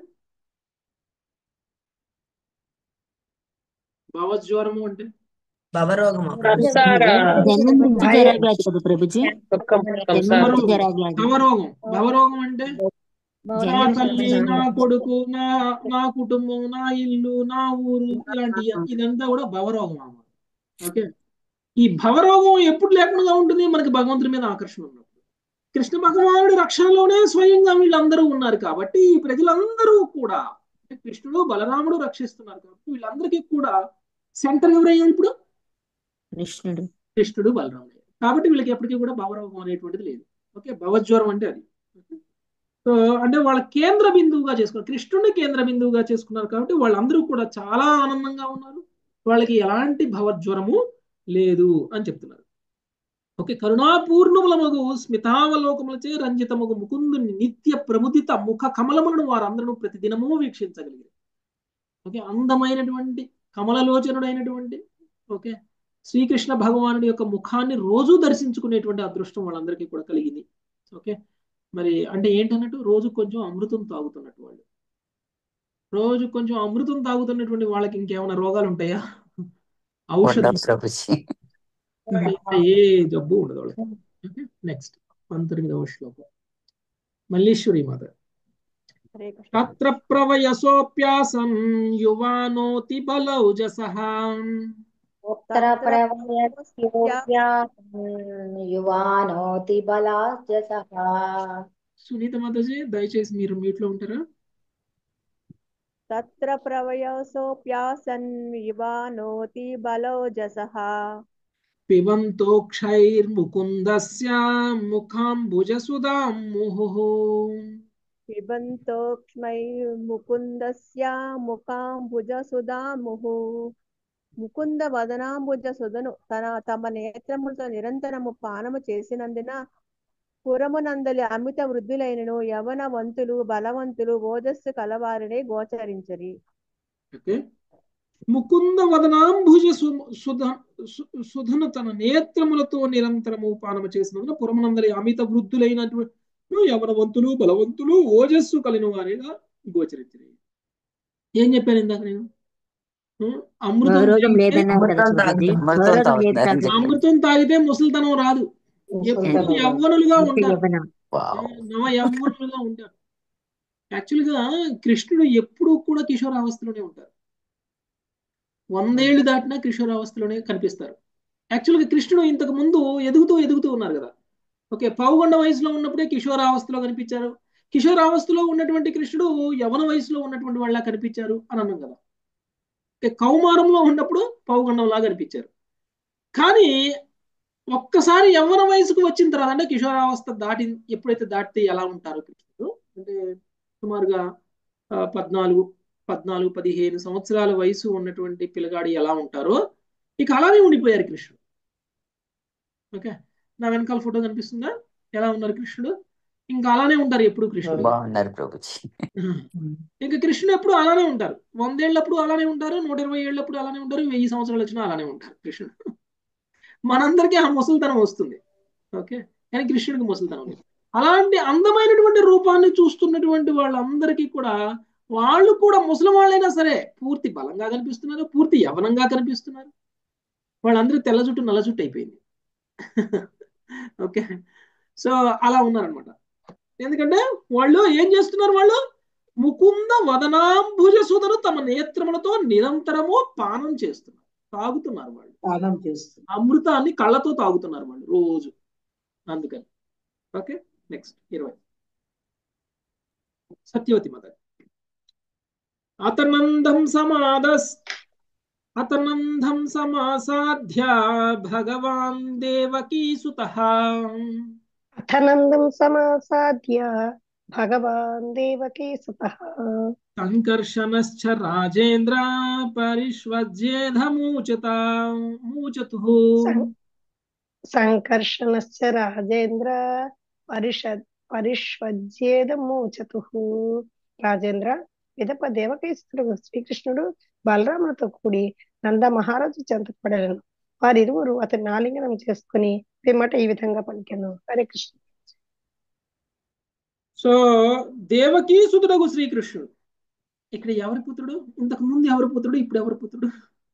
భవజ్వరము అంటే భవరోగము. సంసార జన్మ మృత్యు జరావ్యాధి కదా ప్రభుజీ. దుఃఖం జన్మ సంసారం. మృత్యు జరావ్యాధి. భవరోగం. భవరోగం అంటే నా జన్మ తల్లి, మృత్యు నా కొడుకు, నా నా కుటుంబం, నా ఇల్లు, నా ఊరు, ఇలాంటి ఇదంతా కూడా భవరోగం అన్నమాట. ఓకే, ఈ భవరోగం ఎప్పుడు లేకుండా ఉంటుంది? మనకి భగవంతుడి మీద ఆకర్షణ ఉన్నప్పుడు. కృష్ణ భగవానుడి రక్షణలోనే స్వయంగా వీళ్ళందరూ ఉన్నారు కాబట్టి ఈ ప్రజలందరూ కూడా అంటే కృష్ణుడు బలరాముడు రక్షిస్తున్నారు కాబట్టి వీళ్ళందరికీ కూడా సెంటర్ ఎవరయ్యారు ఇప్పుడు? కృష్ణుడు. కృష్ణుడు బలరాముడు. కాబట్టి వీళ్ళకి ఎప్పటికీ కూడా భవరోగం అనేటువంటిది లేదు. ఓకే, భవజ్వరం అంటే అది. సో అంటే వాళ్ళ కేంద్ర బిందువుగా చేసుకున్నారు, కృష్ణుడిని కేంద్ర బిందువుగా చేసుకున్నారు కాబట్టి వాళ్ళందరూ కూడా చాలా ఆనందంగా ఉన్నారు. వాళ్ళకి ఎలాంటి భవజ్వరము లేదు అని చెప్తున్నారు. ఓకే, కరుణాపూర్ణములమగు స్మితావలోకములచే రంజితమగు ముకుందుని నిత్య ప్రముదిత ముఖ కమలములను వారందరూ ప్రతిదినము వీక్షించగలిగారు. ఓకే, అందమైనటువంటి కమలలోచనుడైనటువంటి ఓకే శ్రీకృష్ణ భగవానుడి యొక్క ముఖాన్ని రోజు దర్శించుకునేటువంటి అదృష్టం వాళ్ళందరికీ కూడా కలిగింది. ఓకే, మరి అంటే ఏంటన్నట్టు రోజు కొంచెం అమృతం తాగుతున్నట్టు వాళ్ళు. రోజు కొంచెం అమృతం తాగుతున్నటువంటి వాళ్ళకి ఇంకేమైనా రోగాలు ఉంటాయా? ఔషధం ఏ జబ్బు ఉండదు వాళ్ళకి. ఓకే, నెక్స్ట్ పంతొమ్మిదవ శ్లోకం మల్లీశ్వరి మాత. తత్ర ప్రవయసోప్యాసం యువానోతి బలౌజసః ఉత్తర యువానోతి బలాజసః. సునీత మాతాజీ దయచేసి మీరు మ్యూట్ లో ఉంటారా? తత్ర ప్రవయసోప్యాసన్ యువానోతి బలోజసః పిబంతోక్షైర్ముకుందస్య ముఖాంబుజసుధాం ముహుః పిబంతోక్ష్మై ముకుందస్య ముఖాంబుజసుధాముః. ముకుంద వదనాంబుజ సుధను తన తమ నేత్రములతో నిరంతరము పానము చేసినందున పురమునందలి అమిత వృద్ధులైనను యవనవంతులు బలవంతులు ఓజస్సు కలవారినే గోచరించరి. ఓకే, ముకుంద వదనాంబుజ సుధను తన నేత్రములతో నిరంతరము పానము చేసినందున పురమునందలి అమిత వృద్ధులైనటువంటి యవనవంతులు బలవంతులు ఓజస్సు కలిగిన వారిగా గోచరించరి. ఏం చెప్పాను ఇందాక నేను? అమృతం అమృతం తాగితే ముసలితనం రాదు, ఎప్పుడు యవ్వనులుగా ఉంటారు, నవ యవ్వనులుగా ఉంటారు. యాక్చువల్ గా కృష్ణుడు ఎప్పుడు కూడా కిషోరావస్థలోనే ఉంటారు. వందేళ్లు దాటినా కిషోరావస్థలోనే కనిపిస్తారు. యాక్చువల్ గా కృష్ణుడు ఇంతకు ముందు ఎదుగుతూ ఎదుగుతూ ఉన్నారు కదా. ఓకే, పౌగొండ వయసులో ఉన్నప్పుడే కిషోరావస్థలో కనిపించారు. కిషోరావస్థలో ఉన్నటువంటి కృష్ణుడు యవన వయసులో ఉన్నటువంటి వాళ్ళ కనిపించారు అని అన్నాం కదా. కౌమారంలో ఉన్నప్పుడు పౌగండంలా కనిపించారు. కానీ ఒక్కసారి యవ్వన వయసుకు వచ్చిన తర్వాత అంటే కిషోరావస్థ దాటి ఎప్పుడైతే దాటితే ఎలా ఉంటారు కృష్ణుడు అంటే సుమారుగా పద్నాలుగు పద్నాలుగు పదిహేను సంవత్సరాల వయసు ఉన్నటువంటి పిల్లగాడు ఎలా ఉంటారో ఇక అలానే ఉండిపోయారు కృష్ణుడు. ఓకే, నా వెనకాల ఫోటో కనిపిస్తుందా? ఎలా ఉన్నారు కృష్ణుడు? ఇంకా అలానే ఉంటారు ఎప్పుడు కృష్ణుడు. ఇంకా కృష్ణుడు ఎప్పుడు అలానే ఉంటారు. వందేళ్ళప్పుడు అలానే ఉంటారు, నూట ఇరవై ఏళ్ళప్పుడు అలానే ఉంటారు, వెయ్యి సంవత్సరాలు వచ్చినా అలానే ఉంటారు కృష్ణుడు. మనందరికీ ఆ ముసలితనం వస్తుంది. ఓకే, కానీ కృష్ణుడికి ముసలితనం లేదు. అలాంటి అందమైనటువంటి రూపాన్ని చూస్తున్నటువంటి వాళ్ళందరికీ కూడా వాళ్ళు కూడా ముసలి వాళ్ళైనా సరే పూర్తి బలంగా కనిపిస్తున్నారు, పూర్తి యవనంగా కనిపిస్తున్నారు. వాళ్ళందరూ తెల్ల జుట్టు నల్ల జుట్టు అయిపోయింది. ఓకే, సో అలా ఉన్నారనమాట. ఎందుకంటే వాళ్ళు ఏం చేస్తున్నారు? వాళ్ళు ముకుంద వదనాంబుజ సుధను తమ నేత్రములతో నిరంతరము పానం చేస్తున్నారు, తాగుతున్నారు. వాళ్ళు పానం చేస్తున్నారు, అమృతాన్ని కళ్ళతో తాగుతున్నారు వాళ్ళు రోజు. అందుకని ఓకే, నెక్స్ట్ ఇరవై సత్యవతి మాత. అతనందం సమాదస్ అతనందం సమాసాధ్య భగవాన్ దేవకీ సుతః. అతనందం సమాసాద్య భగవాన్ దేవకీ సుతః. సంకర్షణశ్చ రాజేంద్ర పరిష్వజ్యేధమూచత మూచతుః. సంకర్షణశ్చ రాజేంద్ర పరిషద్ పరిష్వజ్యేధమూచతుః. రాజేంద్ర పిదప దేవకీసుతుడు శ్రీకృష్ణుడు బలరాములతో కూడి నంద మహారాజు చెంతకు పడలను. వారిరువురు అతన్ని ఆలింగనం చేసుకుని పిమ్మట ఈ విధంగా పలికెను. హరే కృష్ణ. సో దేవకీసుతుడగు శ్రీకృష్ణుడు ఇక్కడ ఎవరి పుత్రుడు? ఇంతకు ముందు ఎవరి పుత్రుడు, ఇప్పుడు ఎవరి పుత్రుడు?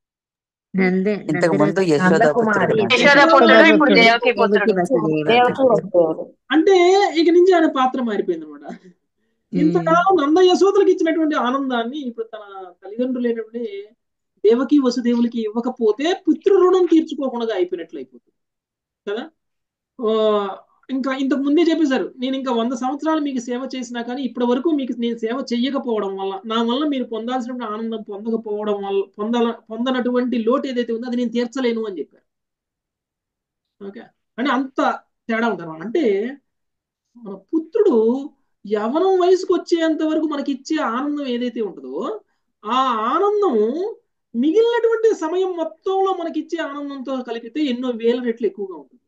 అంటే ఇక నుంచి ఆయన పాత్ర మారిపోయింది అనమాట. ఇంతకాలం నంద యశోదలకు ఇచ్చినటువంటి ఆనందాన్ని ఇప్పుడు తన తల్లిదండ్రులైనటువంటి దేవకి వసుదేవులకి ఇవ్వకపోతే పుత్ర రుణం తీర్చుకోకుండా అయిపోయినట్లు అయిపోతుంది కదా. ఇంకా ఇంతకు ముందే చెప్పేశారు, నేను ఇంకా వంద సంవత్సరాలు మీకు సేవ చేసినా కానీ ఇప్పటి వరకు మీకు నేను సేవ చెయ్యకపోవడం వల్ల నా వల్ల మీరు పొందాల్సినటువంటి ఆనందం పొందకపోవడం వల్ల పొందాల పొందనటువంటి లోటు ఏదైతే ఉందో అది నేను తీర్చలేను అని చెప్పారు. ఓకే, అంటే అంత తేడా ఉంటారు. అంటే మన పుత్రుడు యవనం వయసుకు వచ్చేంత వరకు మనకి ఇచ్చే ఆనందం ఏదైతే ఉంటుందో ఆ ఆనందం మిగిలినటువంటి సమయం మొత్తంలో మనకి ఇచ్చే ఆనందంతో కలిపితే ఎన్నో వేల రెట్లు ఎక్కువగా ఉంటుంది.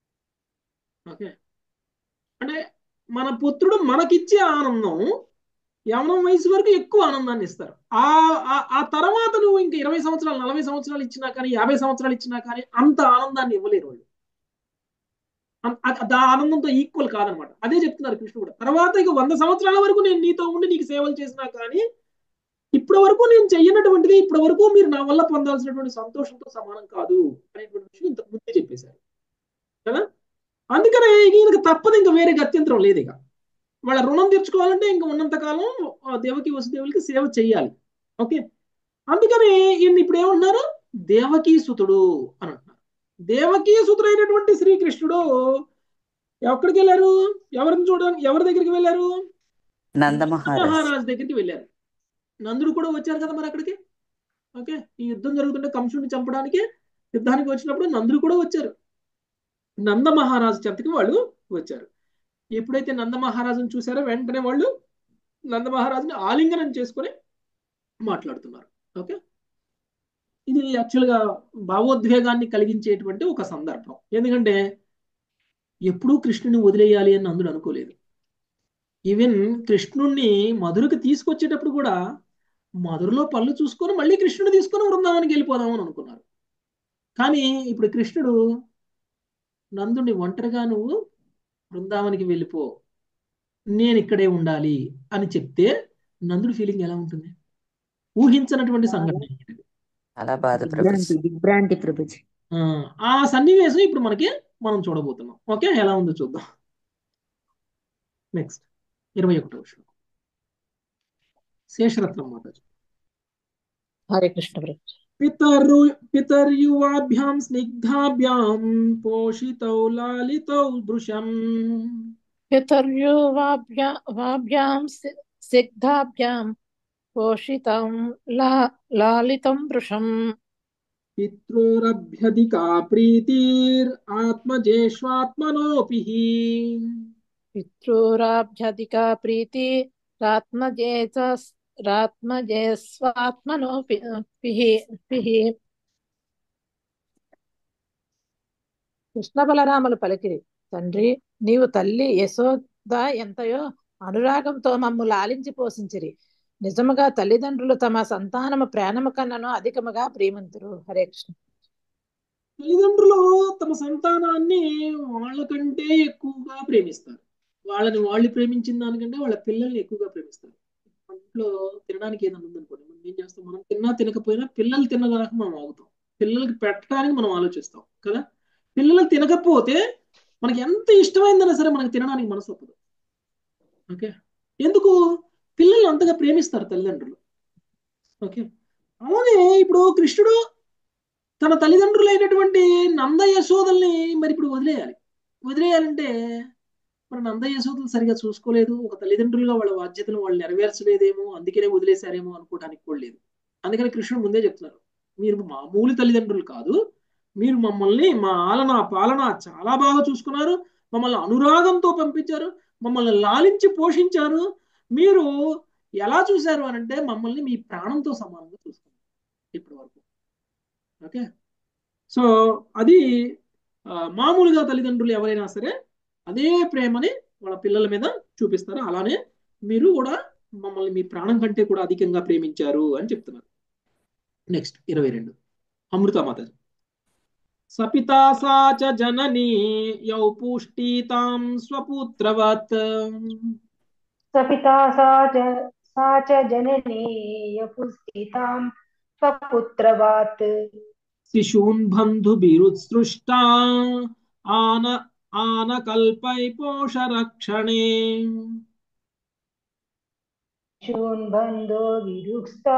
ఓకే, అంటే మన పుత్రుడు మనకిచ్చే ఆనందం యవనం వయసు వరకు ఎక్కువ ఆనందాన్ని ఇస్తారు. ఆ ఆ- ఆ తర్వాత నువ్వు ఇంకా ఇరవై సంవత్సరాలు నలభై సంవత్సరాలు ఇచ్చినా కానీ యాభై సంవత్సరాలు ఇచ్చినా కానీ అంత ఆనందాన్ని ఇవ్వలేరు వాళ్ళు. అం- అ- ఆ ఆనందంతో ఈక్వల్ కాదనమాట. అదే చెప్తున్నారు కృష్ణుడు కూడా. తర్వాత ఇక వంద సంవత్సరాల వరకు నేను నీతో ఉండి నీకు సేవలు చేసినా కానీ ఇప్పటి వరకు నేను చెయ్యనటువంటిది ఇప్పటి వరకు మీరు నా వల్ల పొందాల్సినటువంటి సంతోషంతో సమానం కాదు అనేటువంటి విషయం ఇంతకు ముందే చెప్పేశారు కదా. అందుకనే ఈయనకు తప్పదు, ఇంకా వేరే గత్యంతరం లేదు. ఇక వాళ్ళ రుణం తీర్చుకోవాలంటే ఇంకా ఉన్నంత కాలం ఆ దేవకి వసుదేవులకి సేవ చెయ్యాలి. ఓకే, అందుకని ఈయన ఇప్పుడు ఏమంటున్నారు, దేవకీ సుతుడు అని అంటున్నారు. దేవకీ సుతుడైనటువంటి శ్రీకృష్ణుడు ఎక్కడికి వెళ్ళారు, ఎవరిని చూడడానికి, ఎవరి దగ్గరికి వెళ్ళారు, నంద మహారాజ్ మహారాజ్ దగ్గరికి వెళ్ళారు. నందుడు కూడా వచ్చారు కదా మరి అక్కడికి. ఓకే, ఈ యుద్ధం జరుగుతుంటే కంసుడిని చంపడానికి యుద్ధానికి వచ్చినప్పుడు నందుడు కూడా వచ్చారు. నంద మహారాజు చెంతకి వాళ్ళు వచ్చారు. ఎప్పుడైతే నంద మహారాజును చూసారో వెంటనే వాళ్ళు నంద మహారాజుని ఆలింగనం చేసుకొని మాట్లాడుతున్నారు. ఓకే, ఇది యాక్చువల్గా భావోద్వేగాన్ని కలిగించేటువంటి ఒక సందర్భం. ఎందుకంటే ఎప్పుడూ కృష్ణుని వదిలేయాలి అని నందుడు అనుకోలేదు. ఈవెన్ కృష్ణుణ్ణి మధురకు తీసుకొచ్చేటప్పుడు కూడా మధురలో పళ్ళు చూసుకొని మళ్ళీ కృష్ణుడు తీసుకొని వృందావనికి వెళ్ళిపోదామని అనుకున్నారు. కానీ ఇప్పుడు కృష్ణుడు నందుని ఒంటరిగా నువ్వు బృందావనికి వెళ్ళిపో, నేను ఇక్కడే ఉండాలి అని చెప్తే నందుడి ఫీలింగ్ ఎలా ఉంటుంది? ఊహించినటువంటి సంఘటన ఇది. చాలా బాధ దిగ్భ్రాంతి ప్రభుజీ. దిగ్భ్రాంతి ప్రభుజీ. ఆ, ఆ సన్నివేశం ఇప్పుడు మనకి మనం చూడబోతున్నాం. ఓకే, ఎలా ఉందో చూద్దాం. నెక్స్ట్ ఇరవై ఒకటో శ్లోకం. శేషరత్నం మాతాజీ. హరే కృష్ణ ప్రభు. పితరు పితర్యువాభ్యాం స్నిగ్ధాభ్యాం పోషితౌ లాలితౌ దృశం పితర్యో వాభ్యా వాభ్యాం సి- సిగ్ధాభ్యాం పోషితం లా లాలితం వృషం. పిత్రోరభ్యధికా ప్రీతిర్ ఆత్మజేష్వాత్మనోపి. పితృరాభ్యధికా ప్రీతి రాత్మజేత రాత్మజేస్వాత్మనో పి- పిహి పిహి. కృష్ణ బలరాములు పలికిరి, తండ్రి నీవు తల్లి యశోద ఎంతయో అనురాగంతో మమ్ము లాలించి పోషించిరి. నిజముగా తల్లిదండ్రులు తమ సంతానము ప్రాణము కన్నను అధికముగా ప్రేమింతురు. హరే కృష్ణ. తల్లిదండ్రులు తమ సంతానాన్ని వాళ్ళకంటే ఎక్కువగా ప్రేమిస్తారు. వాళ్ళని వాళ్ళు ప్రేమించిన దానికంటే వాళ్ళ పిల్లల్ని ఎక్కువగా ప్రేమిస్తారు. మన ఇంట్లో తినడానికి ఏదైనా ఉందనుకోండి, మనం ఏం చేస్తాం, మనం తిన్నా తినకపోయినా పిల్లలు తిన్నదాకా మనం ఆగుతాం. పిల్లలకి పెట్టడానికి మనం ఆలోచిస్తాం కదా. పిల్లలు తినకపోతే మనకి ఎంత ఇష్టమైందన్నా సరే మనకి తినడానికి మనసు ఒప్పదు. ఓకే, ఎందుకు? పిల్లలు అంతగా ప్రేమిస్తారు తల్లిదండ్రులు. ఓకే, అలానే ఇప్పుడు కృష్ణుడు తన తల్లిదండ్రులైనటువంటి నంద యశోదల్ని మరి ఇప్పుడు వదిలేయాలి. వదిలేయాలంటే మరి నంద యశోదలు సరిగా చూసుకోలేదు, ఒక తల్లిదండ్రులుగా వాళ్ళ బాధ్యతను వాళ్ళు నెరవేర్చలేదేమో, అందుకనే వదిలేశారేమో అనుకోవడానికి కూడా లేదు. అందుకని కృష్ణుడు ముందే చెప్తున్నారు, మీరు మామూలు తల్లిదండ్రులు కాదు, మీరు మమ్మల్ని మా ఆలన పాలన చాలా బాగా చూసుకున్నారు, మమ్మల్ని అనురాగంతో పంపించారు, మమ్మల్ని లాలించి పోషించారు. మీరు ఎలా చూశారు అని అంటే మమ్మల్ని మీ ప్రాణంతో సమానంగా చూసుకున్నారు ఇప్పటి వరకు. ఓకే, సో అది ఆ, మామూలుగా తల్లిదండ్రులు ఎవరైనా సరే అదే ప్రేమని వాళ్ళ పిల్లల మీద చూపిస్తారు. అలానే మీరు కూడా మమ్మల్ని మీ ప్రాణం కంటే కూడా అధికంగా ప్రేమించారు అని చెప్తున్నారు. నెక్స్ట్ ఇరవై రెండు అమృతమాత. సపితా సా చ జననీ యౌ పుష్టితాం స్వపుత్రవత్. సపితా సా చ సా చ జననీ యపుస్థితాం స్వపుత్రవాత్. శిశూన్ బంధుభిరుత్సృష్టా ఆన ఆనకల్పై పోషరక్షణే. శూన్ బంధో విరుక్స్తా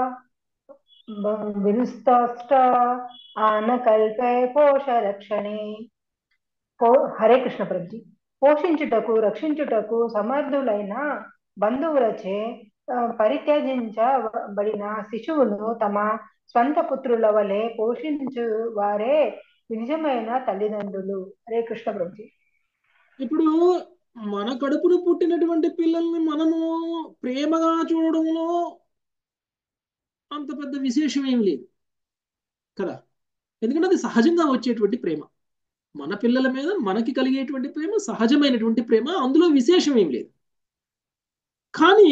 విరుస్తాష్ట ఆనకల్పే పోషరక్షణే. పో హరే కృష్ణ ప్రభుజీ. పోషించుటకు రక్షించుటకు సమర్థులైన బంధువులచే ఆ, పరిత్యజించబడిన శిశువును తమ స్వంత పుత్రుల వలె పోషించు వారే నిజమైన తల్లిదండ్రులు. హరే కృష్ణ ప్రభుజీ. ఇప్పుడు మన కడుపున పుట్టినటువంటి పిల్లల్ని మనము ప్రేమగా చూడడంలో అంత పెద్ద విశేషం ఏం లేదు కదా. ఎందుకంటే అది సహజంగా వచ్చేటువంటి ప్రేమ. మన పిల్లల మీద మనకి కలిగేటువంటి ప్రేమ సహజమైనటువంటి ప్రేమ, అందులో విశేషం ఏం లేదు. కానీ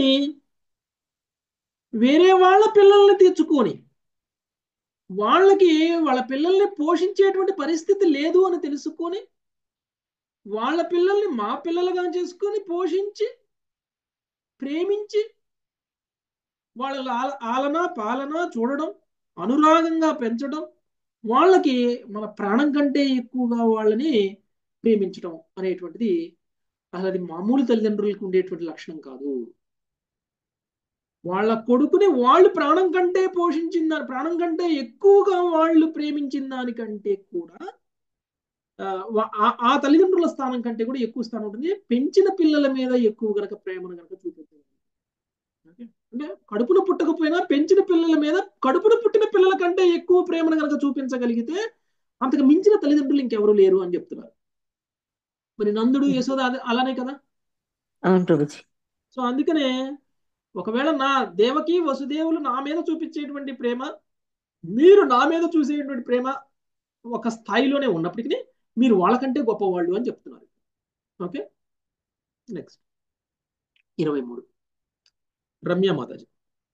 వేరే వాళ్ళ పిల్లల్ని తెచ్చుకొని వాళ్ళకి వాళ్ళ పిల్లల్ని పోషించేటువంటి పరిస్థితి లేదు అని తెలుసుకొని వాళ్ళ పిల్లల్ని మా పిల్లలుగా చేసుకొని పోషించి ప్రేమించి వాళ్ళ ఆల- ఆలన పాలన చూడడం, అనురాగంగా పెంచడం, వాళ్ళకి మన ప్రాణం కంటే ఎక్కువగా వాళ్ళని ప్రేమించడం అనేటువంటిది అసలు అది మామూలు తల్లిదండ్రులకు ఉండేటువంటి లక్షణం కాదు. వాళ్ళ కొడుకుని వాళ్ళు ప్రాణం కంటే పోషించిన దాని ప్రాణం కంటే ఎక్కువగా వాళ్ళు ప్రేమించిన దానికంటే కూడా ఆ, వా- ఆ- ఆ తల్లిదండ్రుల స్థానం కంటే కూడా ఎక్కువ స్థానం ఉంటుంది పెంచిన పిల్లల మీద ఎక్కువ గనక ప్రేమను గనక చూపించాలి. ఓకే? అంటే కడుపున పుట్టకపోయినా పెంచిన పిల్లల మీద కడుపున పుట్టిన పిల్లల కంటే ఎక్కువ ప్రేమను గనక చూపించగలిగితే అంతకు మించిన తల్లిదండ్రులు ఇంకెవరు లేరు అని చెప్తున్నారు. మరి నందుడు యశోద అదే అలానే కదా. అవును ప్రభుజీ. సో అందుకనే ఒకవేళ నా దేవకి వసుదేవులు నా మీద చూపించేటువంటి ప్రేమ మీరు నా మీద చూసేటువంటి ప్రేమ ఒక స్థాయిలోనే ఉన్నప్పటికీ మీరు వాళ్ళకంటే గొప్పవాళ్ళు అని చెప్తున్నారు. ఓకే, నెక్స్ట్ ఇరవై మూడు రమ్య మాతాజీ.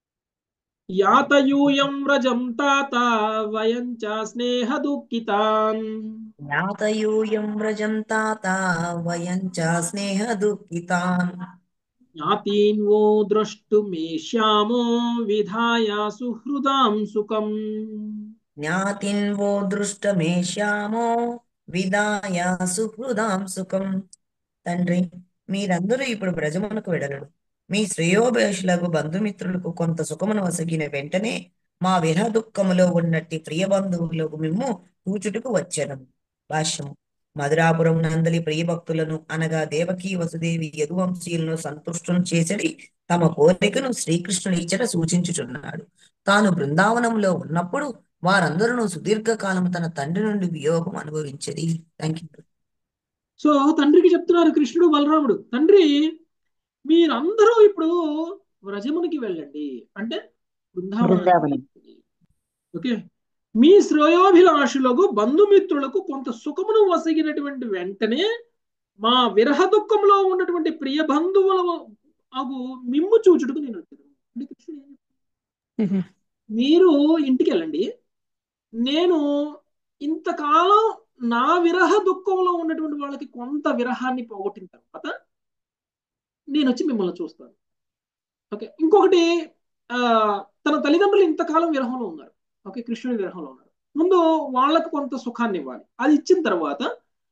యాతయూయం వ్రజం తాత వయం చ స్నేహ దుఃఖితాన్ యాతయూయం వ్రజం తాత వయం చ స్నేహ దుఃఖితాన్ జ్ఞాతీన్ వో ద్రష్టుమేష్యామో విధాయ సుహృదాం సుఖం. జ్ఞాతిన్ వో దృష్టమేష్యామో విదాయ సుహృదాం సుఖం. తండ్రి, మీరందరూ ఇప్పుడు బ్రజమునకు వెడలడు. మీ శ్రేయోభిలాషులకు బంధుమిత్రులకు కొంత సుఖమును వసగిన వెంటనే మా విరహ దుఃఖములో ఉన్నట్టి ప్రియ బంధువులకు మేము కూచుటకు వచ్చాను. భాష్యము. మధురాపురం నందలి ప్రియభక్తులను అనగా దేవకీ వసుదేవి యదువంశీయులను సంతుష్టం చేసడి తమ కోరికను శ్రీకృష్ణుని ఇచ్చట సూచించుచున్నాడు. తాను బృందావనంలో ఉన్నప్పుడు వారందరూ సుదీర్ఘకాలం తన తండ్రి నుండి వియోగం అనుభవించది. Thank you. సో తండ్రికి చెప్తున్నారు కృష్ణుడు బలరాముడు, తండ్రి మీరందరూ ఇప్పుడు వ్రజమునికి వెళ్ళండి, అంటే బృందావనానికి బృందావనం. వెళ్ళండి. ఓకే, మీ శ్రేయోభిలాషులకు బంధుమిత్రులకు కొంత సుఖమును వసగినటువంటి వెంటనే మా విరహ దుఃఖంలో ఉన్నటువంటి ప్రియ బంధువుల అగు మిమ్ము చూచుటకు నేను వచ్చాను. అంటే కృష్ణుడు ఏం చెప్తున్నాడు? మీరు ఇంటికి వెళ్ళండి, నేను ఇంతకాలం నా విరహ దుఃఖంలో ఉన్నటువంటి వాళ్ళకి కొంత విరహాన్ని పోగొట్టిన తర్వాత నేను వచ్చి మిమ్మల్ని చూస్తాను. ఓకే, ఇంకొకటి ఆ తన తల్లిదండ్రులు ఇంతకాలం విరహంలో ఉన్నారు. ఓకే, కృష్ణుని విరహంలో ఉన్నారు. ముందు వాళ్ళకు కొంత సుఖాన్ని ఇవ్వాలి. అది ఇచ్చిన తర్వాత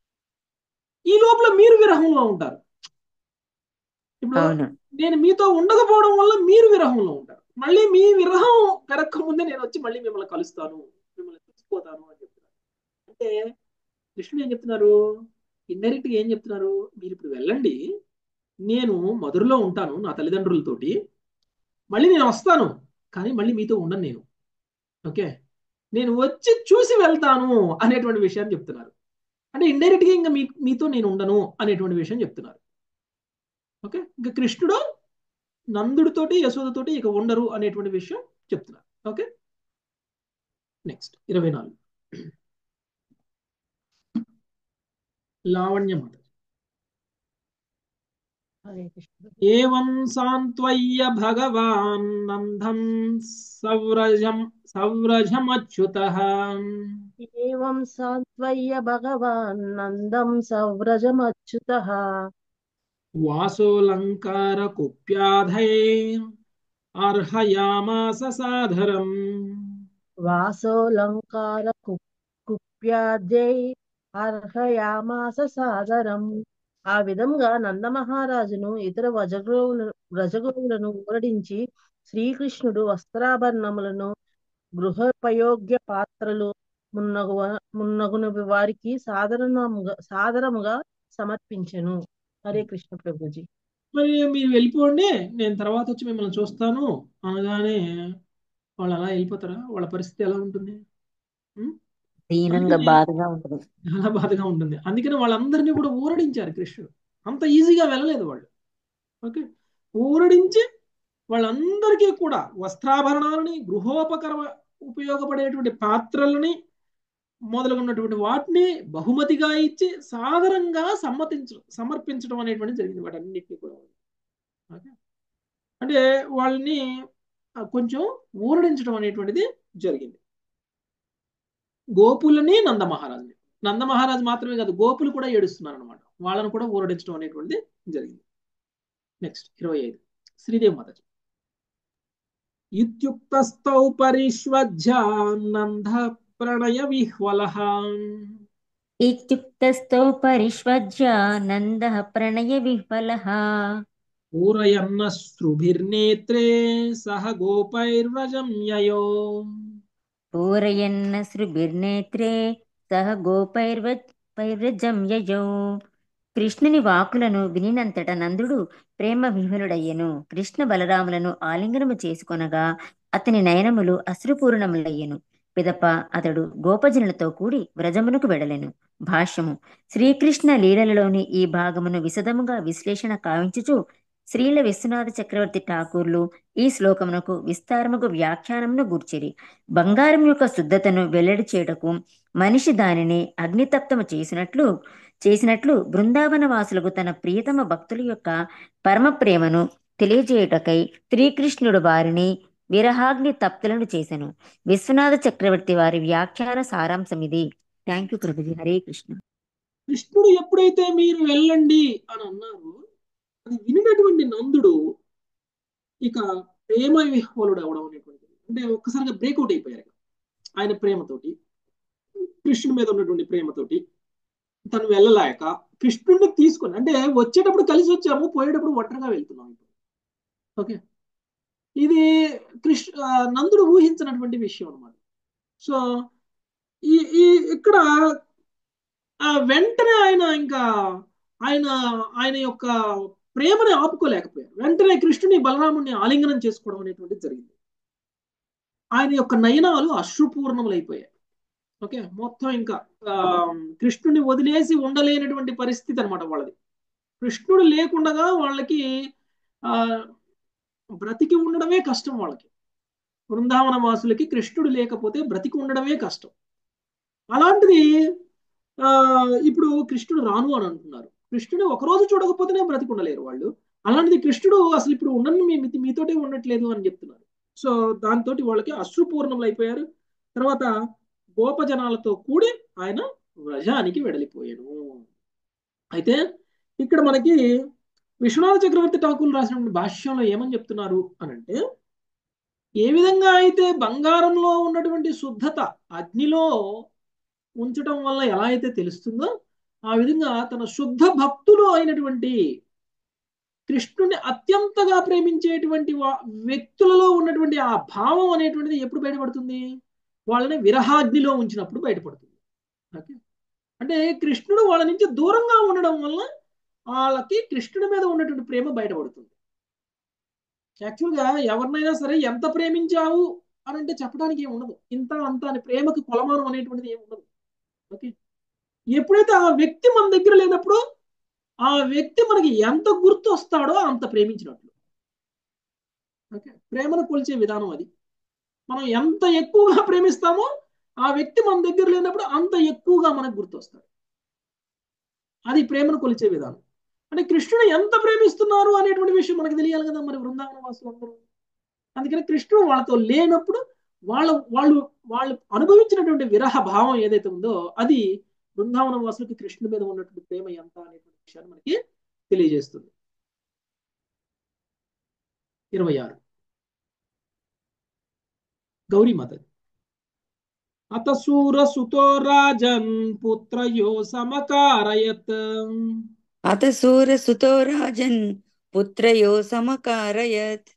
ఈ లోపల మీరు విరహంలో ఉంటారు. ఇప్పుడు అవును. నేను మీతో ఉండకపోవడం వల్ల మీరు విరహంలో ఉంటారు. మళ్ళీ మీ విరహం పెరక్క ముందే నేను వచ్చి మళ్ళీ మిమ్మల్ని కలుస్తాను, మిమ్మల్ని చూసిపోతాను అని చెప్తున్నారు. అంటే కృష్ణుడు ఏం చెప్తున్నారు? ఇండైరెక్ట్ గా ఏం చెప్తున్నారు? మీరు ఇప్పుడు వెళ్ళండి, నేను మధురలో ఉంటాను నా తల్లిదండ్రులతోటి, మళ్ళీ నేను వస్తాను, కానీ మళ్ళీ మీతో ఉండను నేను. ఓకే, నేను వచ్చి చూసి వెళ్తాను అనేటువంటి విషయాన్ని చెప్తున్నారు. అంటే ఇండైరెక్ట్ గా ఇంకా మీ మీతో నేను ఉండను అనేటువంటి విషయం చెప్తున్నారు. ఓకే, ఇంకా కృష్ణుడు నందుడితోటి యశోదతోటి ఇక ఉండరు అనేటువంటి విషయం చెప్తున్నారు. ఓకే, నెక్స్ట్ ఇరవై నాలుగు లావణ్యమాత. ఏవం సాంత్వయ్య భగవాన్ నందం సవ్రజం సవ్రజమచ్యుతః ఏవం సాంత్వయ్య భగవాన్ నందం సవ్రజమచ్యుతః వాసోలంకార కుప్యాధై అర్హయామాస సాదరం. వాసోలంకార కు- కుప్యాద్యై అర్హయామాస సాదరం. ఆ విధంగా నందమహారాజును ఇతర వజగోవుల వ్రజగోవులను ఊరడించి శ్రీకృష్ణుడు వస్త్రాభరణములను గృహోపయోగ్య పాత్రలు మున్నగు మున్నగునవి వారికి సాధారణముగా సాదరముగా సమర్పించెను. హరే కృష్ణ ప్రభుజీ. మరి మీరు వెళ్ళిపోండి, నేను తర్వాత వచ్చి మిమ్మల్ని చూస్తాను అనగానే వాళ్ళు అలా వెళ్ళిపోతారా? వాళ్ళ పరిస్థితి ఎలా ఉంటుంది? ఉం? దీనంగా అందుకని బాధగా ఉంటుంది. చాలా బాధగా ఉంటుంది. అందుకని వాళ్ళందరినీ కూడా ఊరడించారు కృష్ణుడు. అంత ఈజీగా వెళ్ళలేదు వాళ్ళు. ఓకే, ఊరడించి వాళ్ళందరికీ కూడా వస్త్రాభరణాలని, గృహోపకర ఉపయోగపడేటువంటి పాత్రలని మొదలుగున్నటువంటి వాటిని బహుమతిగా ఇచ్చి సాదరంగా సమ్మతించడం సమర్పించడం అనేటువంటి జరిగింది వాటన్నిటిని కూడా. ఓకే, అంటే వాళ్ళని ఆ, కొంచెం ఊరడించడం అనేటువంటిది జరిగింది. గోపులని నందమహారాజుని నందమహారాజు మాత్రమే కాదు, గోపులు కూడా ఏడుస్తున్నారు అనమాట. వాళ్ళను కూడా ఊరడించడం అనేటువంటిది జరిగింది. నెక్స్ట్ ఇరవై ఐదు శ్రీదేవి మాతాజీ. ఇత్యుక్తస్థౌ పరిష్వజ్య నంద ప్రణయ విహ్వలః ఇత్యుక్తస్థో పరిష్వజ్య నందః ప్రణయ విహ్వలః పూరయన్నశ్రుభిర్నేత్రే సహ గోపైర్వ్రజం యయో. పూరయన్న సృభిర్నేత్రే సహ గోపైర్వైర్వ్రజం యయౌ. కృష్ణుని వాకులను వినినంతట నందుడు ప్రేమ విహ్వలుడయ్యెను. కృష్ణ బలరాములను ఆలింగనము చేసుకొనగా అతని నయనములు అశ్రుపూర్ణములయ్యెను. పిదప అతడు గోపజనులతో కూడి వ్రజమునకు వెడలెను. భాష్యము. శ్రీకృష్ణ లీలలలోని ఈ భాగమును విశదముగా విశ్లేషణ కావించుచు శ్రీల విశ్వనాథ చక్రవర్తి ఠాకూర్లు ఈ శ్లోకమునకు విస్తారముగు వ్యాఖ్యానమును గూర్చిరి. బంగారం యొక్క శుద్ధతను వెల్లడి చేయుటకు మనిషి దానిని అగ్నితప్తము చేసినట్లు చేసినట్లు బృందావన వాసులకు తన ప్రియతమ భక్తుల యొక్క పరమ ప్రేమను తెలియజేయుటకై శ్రీకృష్ణుడు వారిని విరహాగ్ని తప్తులను చేసెను. విశ్వనాథ చక్రవర్తి వారి వ్యాఖ్యాన సారాంశం ఇది. Thank you Prabhuji. హరే కృష్ణ. కృష్ణుడు ఎప్పుడైతే మీరు వెళ్ళండి అని అన్నారు, అది వినినటువంటి నందుడు ఇక ప్రేమ విహ్వలుడు అవడం అనేటువంటిది, అంటే ఒక్కసారిగా బ్రేక్అవుట్ అయిపోయారు ఆయన ప్రేమతోటి, కృష్ణుడి మీద ఉన్నటువంటి ప్రేమతోటి. తను వెళ్ళలేక కృష్ణుడిని తీసుకొని, అంటే వచ్చేటప్పుడు కలిసి వచ్చాము, పోయేటప్పుడు ఒంటరిగా వెళ్తున్నాం. ఓకే, ఇది కృష్ణ నందుడు ఊహించినటువంటి విషయం అనమాట. సో ఈ ఈ ఇక్కడ వెంటనే ఆయన ఇంకా ఆయన ఆయన యొక్క ప్రేమని ఆపుకోలేకపోయారు. వెంటనే కృష్ణుని బలరాముని ఆలింగనం చేసుకోవడం అనేటువంటిది జరిగింది. ఆయన యొక్క నయనాలు అశ్రుపూర్ణములైపోయాయి. ఓకే, మొత్తం ఇంకా ఆ కృష్ణుని వదిలేసి ఉండలేనటువంటి పరిస్థితి అనమాట వాళ్ళది. కృష్ణుడు లేకుండా వాళ్ళకి ఆ బ్రతికి ఉండడమే కష్టం. వాళ్ళకి బృందావన వాసులకి కృష్ణుడు లేకపోతే బ్రతికి ఉండడమే కష్టం. అలాంటిది ఆ ఇప్పుడు కృష్ణుడు రాను అని అంటున్నారు. కృష్ణుడు ఒకరోజు చూడకపోతేనే బ్రతికి ఉండలేరు వాళ్ళు. అలాంటిది కృష్ణుడు అసలు ఇప్పుడు ఉండని మీ మీతోటే ఉండట్లేదు అని చెప్తున్నారు. సో దాంతో వాళ్ళకి అశ్రుపూర్ణములు అయిపోయారు. తర్వాత గోపజనాలతో కూడి ఆయన వ్రజానికి వెడలిపోయాను. అయితే ఇక్కడ మనకి విశ్వనాథ చక్రవర్తి ఠాకూర్ రాసినటువంటి భాష్యంలో ఏమని చెప్తున్నారు అని అంటే, ఏ విధంగా అయితే బంగారంలో ఉన్నటువంటి శుద్ధత అగ్నిలో ఉంచడం వల్ల ఎలా అయితే తెలుస్తుందో, ఆ విధంగా తన శుద్ధ భక్తులు అయినటువంటి కృష్ణుని అత్యంతగా ప్రేమించేటువంటి వ్యక్తులలో ఉన్నటువంటి ఆ భావం అనేటువంటిది ఎప్పుడు బయటపడుతుంది? వాళ్ళని విరహాగ్నిలో ఉంచినప్పుడు బయటపడుతుంది. ఓకే, అంటే కృష్ణుడు వాళ్ళ నుంచి దూరంగా ఉండడం వల్ల వాళ్ళకి కృష్ణుడి మీద ఉన్నటువంటి ప్రేమ బయటపడుతుంది. యాక్చువల్గా ఎవరినైనా సరే ఎంత ప్రేమించావు అని అంటే చెప్పడానికి ఏమి ఉండదు. ఇంత అంత అని ప్రేమకి కొలమానం అనేటువంటిది ఏమి ఉండదు. ఓకే, ఎప్పుడైతే ఆ వ్యక్తి మన దగ్గర లేనప్పుడు ఆ వ్యక్తి మనకి ఎంత గుర్తు వస్తాడో అంత ప్రేమించినట్లు. ఓకే, ప్రేమను కొలిచే విధానం అది. మనం ఎంత ఎక్కువగా ప్రేమిస్తామో ఆ వ్యక్తి మన దగ్గర లేనప్పుడు అంత ఎక్కువగా మనకు గుర్తొస్తాడు. అది ప్రేమను కొలిచే విధానం. అంటే కృష్ణుడు ఎంత ప్రేమిస్తున్నారు అనేటువంటి విషయం మనకు తెలియాలి కదా మరి బృందావన వాసులందరూ. అందుకని కృష్ణుడు వాళ్ళతో లేనప్పుడు వాళ్ళ వాళ్ళు వాళ్ళు అనుభవించినటువంటి విరహ భావం ఏదైతే ఉందో అది బృందావన వాసులకి కృష్ణుడి మీద ఉన్నటువంటి ప్రేమ ఎంత అనేటువంటి విషయాన్ని మనకి తెలియజేస్తుంది. ఇరవై ఆరు గౌరీమాత. అత సూర సుతో రాజన్ పుత్రయో సమకారయత్. అత సూర సుతో రాజన్ పుత్రయో సమకారయత్.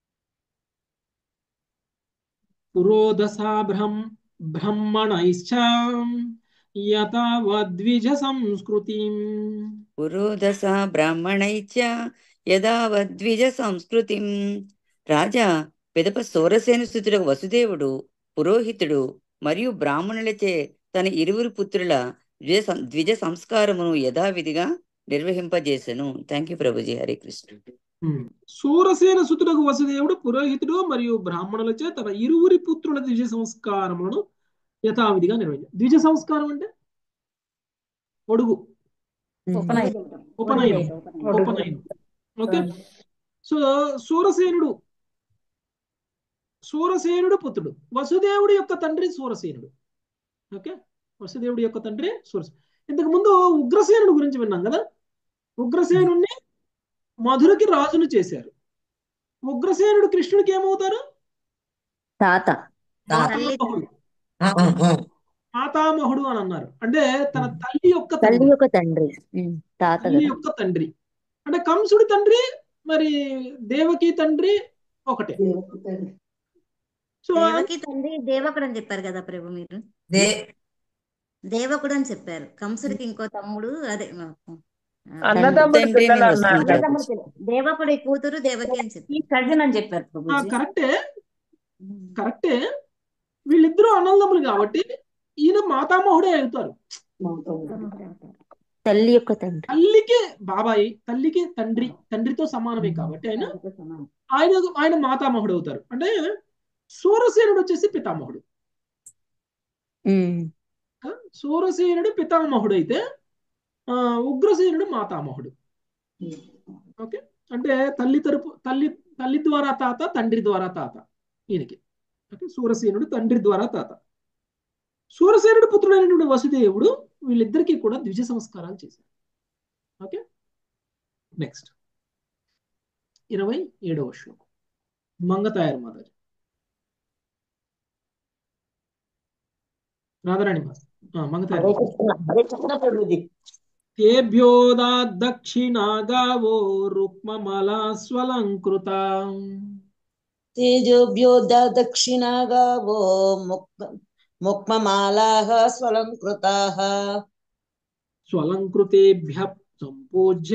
పురోదసా బ్రహ్మ బ్రహ్మణైశ్చ యథావద్విజ సంస్కృతిం. పురోదస బ్రాహ్మణైచ యథావద్విజ సంస్కృతిం. రాజా పిదప సూరసేనుసుతుడు వసుదేవుడు పురోహితుడు మరియు బ్రాహ్మణులచే తన ఇరువురు పుత్రుల ద్విజ ద్విజ సంస్కారమును యథావిధిగా నిర్వహింపజేసెను. Thank you Prabhuji. హరే కృష్ణ. సూరసేన సుతుడకు వసుదేవుడు పురోహితుడు మరియు బ్రాహ్మణులచే తన ఇరువురి పుత్రుల ద్విజ సంస్కారములను యథావిధిగా నిర్వహించారు. ద్విజ సంస్కారం అంటే ఒడుగు, ఉపనయనం ఉపనయనం ఓకే. సో సూరసేనుడు సూరసేనుడు పుత్రుడు, వసుదేవుడి యొక్క తండ్రి సూరసేనుడు. ఓకే, వసుదేవుడి యొక్క తండ్రి సూరసేనుడు. ఇంతకు ముందు ఉగ్రసేనుడు గురించి విన్నాం కదా. ఉగ్రసేనుడిని మధురకి రాజును చేశారు. ఉగ్రసేనుడు కృష్ణుడికి ఏమవుతారు? తాత మాతామహుడు. మాతామహుడు అని అన్నారు. అంటే తన తల్లి యొక్క తల్లి తండ్రి, యొక్క తండ్రి ఉమ్, తాత తల్లి కదా. యొక్క తండ్రి. అంటే కంసుడి తండ్రి మరి దేవకి తండ్రి ఒకటే. సో దేవకి తండ్రి దేవకుడు అని చెప్పారు కదా ప్రభు మీరు. దే దేవకుడు అని చెప్పారు. కంసుడికి ఇంకో తమ్ముడు అదే ఆ, ఆ, అన్నదమ్ముడు తండ్రి పిల్లలు నేను అన్నారు వస్తుంటాను. కదా. అన్నదమ్ముడు పిల్ల- దేవకుడి కూతురు దేవకి అని చెప్పారు. ఈ కజిన్ అని చెప్పారు ఆ, ప్రభుజీ. కరెక్టే కరెక్టే వీళ్ళిద్దరూ అన్నదమ్ములు కాబట్టి ఈయన మాతామహుడే అవుతారు. తల్లి యొక్క తండ్రి తల్లికి బాబాయి, తల్లికి తండ్రి, తండ్రితో సమానమే కాబట్టి ఆయన ఆయన ఆయన మాతామహుడు అవుతారు. అంటే సూరసేనుడు వచ్చేసి పితామహుడు. ఉమ్, ఆ, సూరసేనుడు పితామహుడు అయితే ఆ, ఉగ్రసేనుడు మాతామహుడు. ఓకే, అంటే తల్లి తరపు తల్లి తల్లి ద్వారా తాత, తండ్రి ద్వారా తాత ఈయనకి. ఓకే, సూరసేనుడు తండ్రి ద్వారా తాత. సూరసేనుడు పుత్రుడైనటువంటి వసుదేవుడు వీళ్ళిద్దరికీ కూడా ద్విజ సంస్కారాలు చేశారు. ఓకే, నెక్స్ట్ ఇరవై ఏడవ శ్లోకం మంగతాయర్ మాతాజీ. రాధారాణి మాత మంగతాయర్ హరే మాత. కృష్ణ హరే కృష్ణ ప్రభుజీ. తేభ్యోదా దక్షిణా గావో రుక్మమలా స్వలంకృత తేజోభ్యోద దక్షిణా గావో ముక్త ముక్మమాలాః స్వలంకృతాః స్వలంకృతేభ్య సంపూజ్య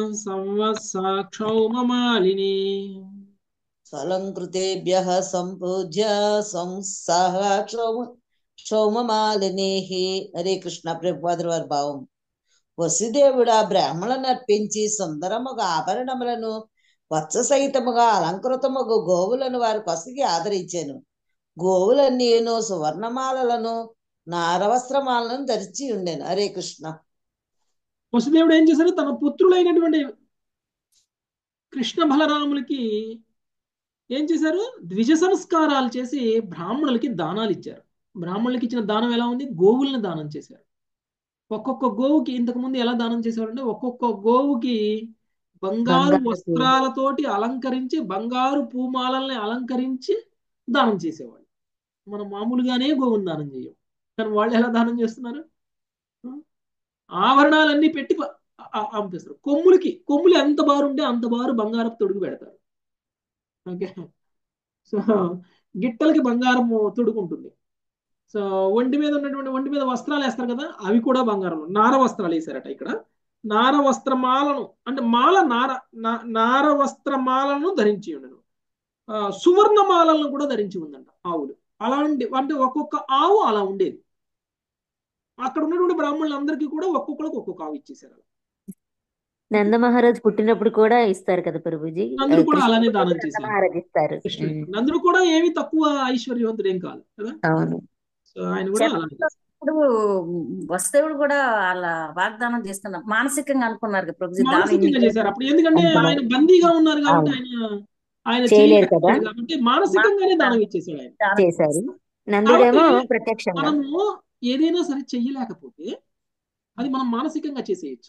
సంవత్సాక్షౌమమాలిని. స్వలంకృతేభ్యః సంపూజ్య సంసాః క్షౌమ క్షౌమమాలినీః. హరే కృష్ణ. ప్రభుపాదుల వారి భావం. వసుదేవుడు ఆ బ్రాహ్మణులను అర్పించి సుందరముగా ఆభరణములను వత్స సహితముగా అలంకృతముగు గోవులను వారి కొసకి ఆదరించాను. గోవులన్నీను సువర్ణమాలలను నారవస్త్రమాలను ధరించి ఉండేను. హరే కృష్ణ. వసుదేవుడు ఏం చేశారు? తన పుత్రులైనటువంటి కృష్ణ బలరాములకి ఏం చేశారు? ద్విజ సంస్కారాలు చేసి బ్రాహ్మణులకి దానాలు ఇచ్చారు. బ్రాహ్మణులకి ఇచ్చిన దానం ఎలా ఉంది? గోవుల్ని దానం చేశారు. ఒక్కొక్క గోవుకి ఇంతకు ముందు ఎలా దానం చేసేవారంటే ఒక్కొక్క గోవుకి బంగారు బంగారు వస్త్రాలతోటి అలంకరించి, బంగారు పూమాలల్ని అలంకరించి దానం చేసేవాళ్ళు. మనం మామూలుగానే గోవుని దానం చేయం, కానీ వాళ్ళు ఎలా దానం చేస్తున్నారు? ఆభరణాలన్నీ పెట్టి ప- ఆ- పంపిస్తారు. కొమ్ములకి కొమ్ములు ఎంత బారు ఉంటే అంత బారు బంగారపు తొడుగు పెడతారు. ఓకే, సో గిట్టలకి బంగారం తొడుగు ఉంటుంది. సో ఒంటి మీద ఉన్నటువంటి ఒంటి మీద వస్త్రాలు వేస్తారు కదా, అవి కూడా బంగారం. నార వస్త్రాలు వేసారట ఇక్కడ. నార వస్త్రమాలను అంటే మాల నార నా- నార వస్త్రమాలను ధరించి ఉండను. ఆ, సువర్ణ మాలలను కూడా ధరించి ఉందంట ఆవులు. అలాంటి అంటే ఒక్కొక్క ఆవు అలా ఉండేది. అక్కడ ఉన్నటువంటి బ్రాహ్మణులందరికీ కూడా ఒక్కొక్కరికి ఒక్కొక్క ఆవు ఇచ్చేసారు. నంద మహారాజ్ పుట్టినప్పుడు కూడా ఇస్తారు కదా ప్రభుజీ. ఆ, నందుడు కూడా కృష్ణ అలానే పుట్టినప్పుడు దానం నంద చేశారు. మహారాజ్ ఇస్తారు. కృష్ణుడికి ఉమ్, నందుడు కూడా ఏమి తక్కువ ఐశ్వర్యవంతుడు ఏం కాదు కదా. అవును. సో ఆయన కూడా అలానే చేశారు. ఇప్పుడు వసుదేవుడు కూడా వాళ్ళ వాగ్దానం చేస్తున్నారు. మానసికంగా అనుకున్నారు కదా ప్రభుజీ, దానం ఇన్ని మానసికంగా చేశారు అప్పుడు. ఎందుకంటే చేస్తాను. ఆయన బందీగా ఉన్నారు కాబట్టి అవును, ఆయన ఆయన చేయలేరు కదా, చేయలేకపోయాడు కాబట్టి మానసికంగానే దానం ఇచ్చేసాడు ఆయన. దానం చేశారు. చేస్తారు. నందుడేమో కాబట్టి ప్రత్యక్షంగా. మనము ఏదైనా సరే చెయ్యలేకపోతే అది మనం మానసికంగా చేసేయచ్చు.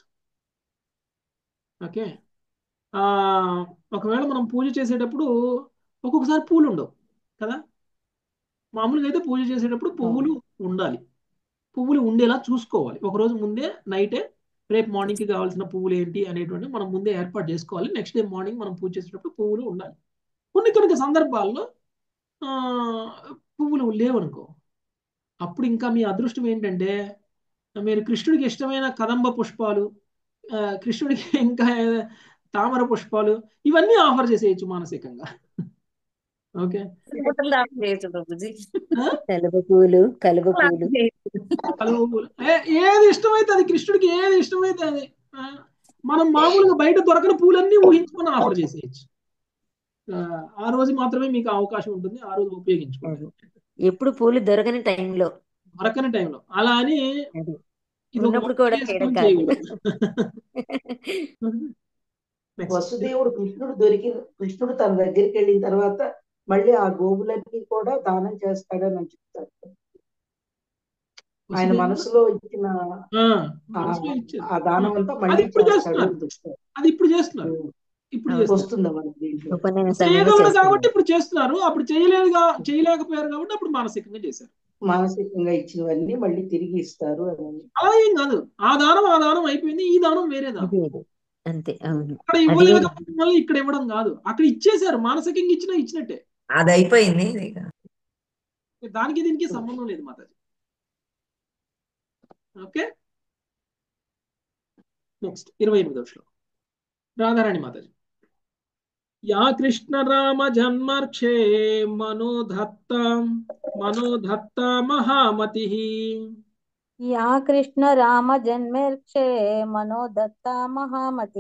ఓకే, ఆ ఒకవేళ మనం పూజ చేసేటప్పుడు ఒక్కొక్కసారి పూలు ఉండవు కదా. మామూలుగా అయితే పూజ చేసేటప్పుడు పువ్వులు ఉండాలి. పువ్వులు ఉండేలా చూసుకోవాలి. ఒక రోజు ముందే నైటే రేపు మార్నింగ్కి కావాల్సిన పువ్వులు ఏంటి అనేటువంటి మనం ముందే ఏర్పాటు చేసుకోవాలి. నెక్స్ట్ డే మార్నింగ్ మనం పూజ చేసేటప్పుడు పువ్వులు ఉండాలి. కొన్ని కొన్ని సందర్భాల్లో ఆ, పువ్వులు లేవనుకో, అప్పుడు ఇంకా మీ అదృష్టం ఏంటంటే మీరు కృష్ణుడికి ఇష్టమైన కదంబ పుష్పాలు, ఆ, కృష్ణుడికి ఇంకా తామర పుష్పాలు ఇవన్నీ ఆఫర్ చేసేయచ్చు మానసికంగా. ఓకే, బట్టలు దానం చేయొచ్చు ప్రభుజీ. ఆ? కలువ పూలు కలువ దానం పూలు చేయొచ్చు. కలువ పూలు ఏ- ఏది ఇష్టమైతే అది, కృష్ణుడికి ఏది ఇష్టమైతే అది. ఆ, మనం మామూలుగా బయట దొరకని పూలన్నీ ఊహించుకొని ఆఫర్ చేసేయచ్చు. ఆ ఆ రోజు మాత్రమే మీకు అవకాశం ఉంటుంది, ఆ రోజు ఉపయోగించుకోండి. అది ఎప్పుడు పూలు దొరకని టైంలో దొరకని టైంలో అలా అని అది ఇది ఒక ఉన్నప్పుడు వంట కూడా చేయడం చేసుకొని కాదు. చేయకూడదు. నెక్స్ట్ వసుదేవుడు కృష్ణుడు దొరికి కృష్ణుడు తన దగ్గరికి వెళ్ళిన తర్వాత మళ్ళీ ఆ గోవులన్నీ కూడా దానం చేస్తాడని అని చెప్తాడు. ఆయన వసుదేవుడు మనసులో ఇచ్చిన ఆ, ఆ మనసులో ఇచ్చారు. ఆ దానం ఆ, అంతా అది మళ్ళీ ఇప్పుడు చేస్తాడు చేస్తున్నారు అని చెప్తాడు. అది ఇప్పుడు చేస్తున్నారు ఇప్పుడు అవును. చేస్తారు వస్తుందా మనకి దీంట్లో? ఉపనయన సమయంలో చేయగలడు కాబట్టి చేస్తున్నారు. ఇప్పుడు చేస్తున్నారు. అప్పుడు చేయలేదుగా చేయలేకపోయారు కాబట్టి అప్పుడు మానసికంగా చేశారు. మానసికంగా ఇచ్చినవన్నీ మళ్ళీ తిరిగి ఇస్తారు అని. అలా ఏం కాదు. ఆ దానం ఆ దానం అయిపోయింది. ఈ దానం వేరే దానం. ఇది ఇది. అంతే అవును. అక్కడ అది ఇవ్వలేదు వేరు. కాబట్టి మళ్ళీ ఇక్కడ ఇవ్వడం కాదు. అక్కడ ఇచ్చేశారు. మానసికంగా ఇచ్చినా ఇచ్చినట్టే. అది అయిపోయింది ఇక. దానికి దీనికి సంబంధం లేదు మాతాజీ. ఓకే, నెక్స్ట్ ఇరవై ఎనిమిదవ శ్లోకం. రాధారాణి మాతాజీ. యా కృష్ణ రామ జన్మర్క్షే మనోధత్త మనోధత్త మహామతి యా కృష్ణ రామ జన్మేర్క్షే మనోదత్త మహామతి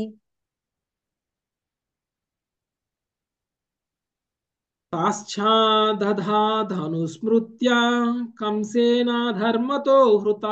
తాశ్చాదధా ధనుస్మృత్య కంసేన ధర్మతో హృతా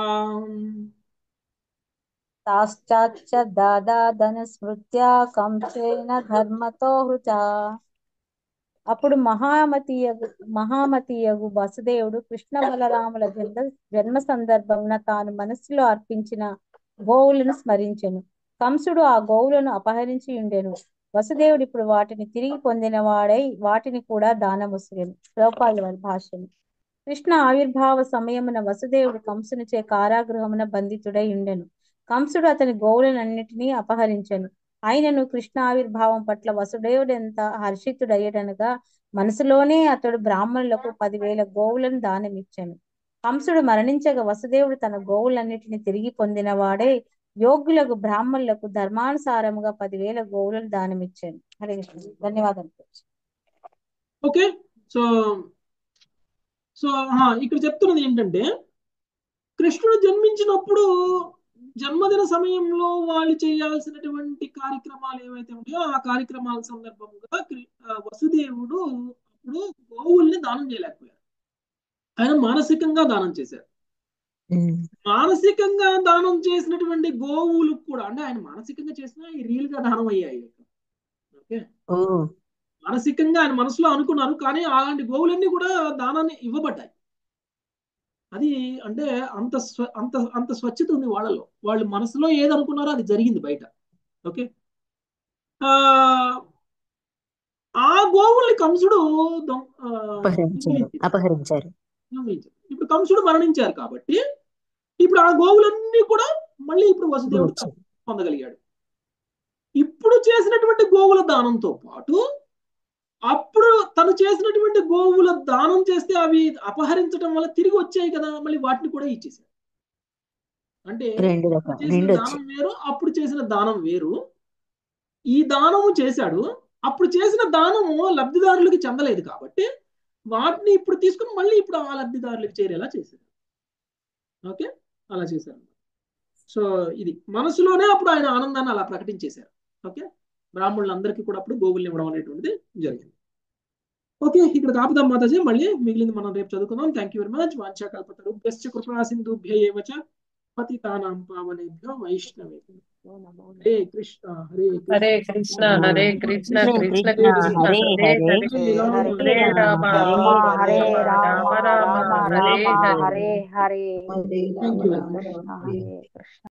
తాశ్చాచ్చ దాదా ధనుస్మృత్య కంసేన ధర్మతో హృత. అప్పుడు మహామతీయగు మహామతీయగు వసుదేవుడు కృష్ణ బలరాముల జన్మ జన్మ సందర్భమున తాను మనస్సులో అర్పించిన గోవులను స్మరించెను. కంసుడు ఆ గోవులను అపహరించి ఉండెను. వసుదేవుడు ఇప్పుడు వాటిని తిరిగి పొందిన వాడై వాటిని కూడా దానముసిరెను. శ్లోకాల వారి భాష్యము. కృష్ణ ఆవిర్భావ సమయమున వసుదేవుడు కంసునిచే కారాగృహమున బంధితుడై ఉండెను. కంసుడు అతని గోవులనన్నిటినీ అపహరించెను. అయినను కృష్ణ ఆవిర్భావం పట్ల వసుదేవుడు ఎంత హర్షితుడయ్యడనగా మనసులోనే అతడు బ్రాహ్మణులకు పదివేల గోవులను దానమిచ్చాను. కంసుడు మరణించగా వసుదేవుడు తన గోవులన్నిటిని తిరిగి పొందిన వాడే యోగ్యులకు బ్రాహ్మణులకు ధర్మానుసారముగా పదివేల గోవులను దానమిచ్చాను. హరే కృష్ణ. ధన్యవాదాలు. ఓకే, సో సో ఇక్కడ చెప్తున్నది ఏంటంటే కృష్ణుడు జన్మించినప్పుడు జన్మదిన సమయంలో వాళ్ళు చేయాల్సినటువంటి కార్యక్రమాలు ఏవైతే ఉంటాయో ఆ కార్యక్రమాల సందర్భంగా వసుదేవుడు అప్పుడు గోవుల్ని దానం చేయలేకపోయారు. ఆయన మానసికంగా దానం చేశారు. మానసికంగా దానం చేసినటువంటి గోవులు కూడా అంటే ఆయన మానసికంగా చేసినా రియల్ గా దానం అయ్యాయి. ఓకే, మానసికంగా ఆయన మనసులో అనుకున్నారు, కానీ అలాంటి గోవులన్నీ కూడా దానాన్ని ఇవ్వబడ్డాయి. అది అంటే అంత స్వ అంత అంత స్వచ్ఛత ఉంది వాళ్ళలో. వాళ్ళు మనసులో ఏదనుకున్నారో అది జరిగింది బయట. ఓకే, ఆ ఆ గోవుల్ని కంసుడు అపహరించారు అపహరించారు ఇప్పుడు కంసుడు మరణించారు కాబట్టి ఇప్పుడు ఆ గోవులన్నీ కూడా మళ్ళీ ఇప్పుడు వసుదేవుడు పొందగలిగాడు. ఇప్పుడు చేసినటువంటి గోవుల దానంతో పాటు అప్పుడు తను చేసినటువంటి గోవుల దానం చేస్తే అవి అపహరించడం వల్ల తిరిగి వచ్చాయి కదా, మళ్ళీ వాటిని కూడా ఇచ్చేసాడు. అంటే చేసిన దానం వేరు, అప్పుడు చేసిన దానం వేరు. ఈ దానము చేశాడు, అప్పుడు చేసిన దానము లబ్ధిదారులకి చెందలేదు కాబట్టి వాటిని ఇప్పుడు తీసుకుని మళ్ళీ ఇప్పుడు ఆ లబ్ధిదారులకు చేరేలా చేశారు. ఓకే, అలా చేశారు. సో ఇది మనసులోనే అప్పుడు ఆయన ఆనందాన్ని అలా ప్రకటించేశారు. ఓకే, బ్రాహ్మణులందరికీ కూడా అప్పుడు గోవుల్ని ఇవ్వడం అనేటువంటిది జరిగింది. ఓకే, ఇక్కడ కాపుదాం మాతాజీ, మళ్ళీ మిగిలింది మనం రేపు చదువుకుందాం. Thank you very much. వాంఛాకల్పతరుభ్యశ్చ కృపా సింధుభ్యైవ చ పతితానాం పావనేభ్యో వైష్ణవేభ్యో నమో. Hare Krishna Hare Hare Krishna Hare Krishna Krishna Krishna Krishna Hare Hare Hare Hare Hare Hare Rama Hare Hare Rama Rama Rama Rama Hare Rama Hare. Hare Hare. Hare thank Rama you very Rama much. Rama Hare Krishna.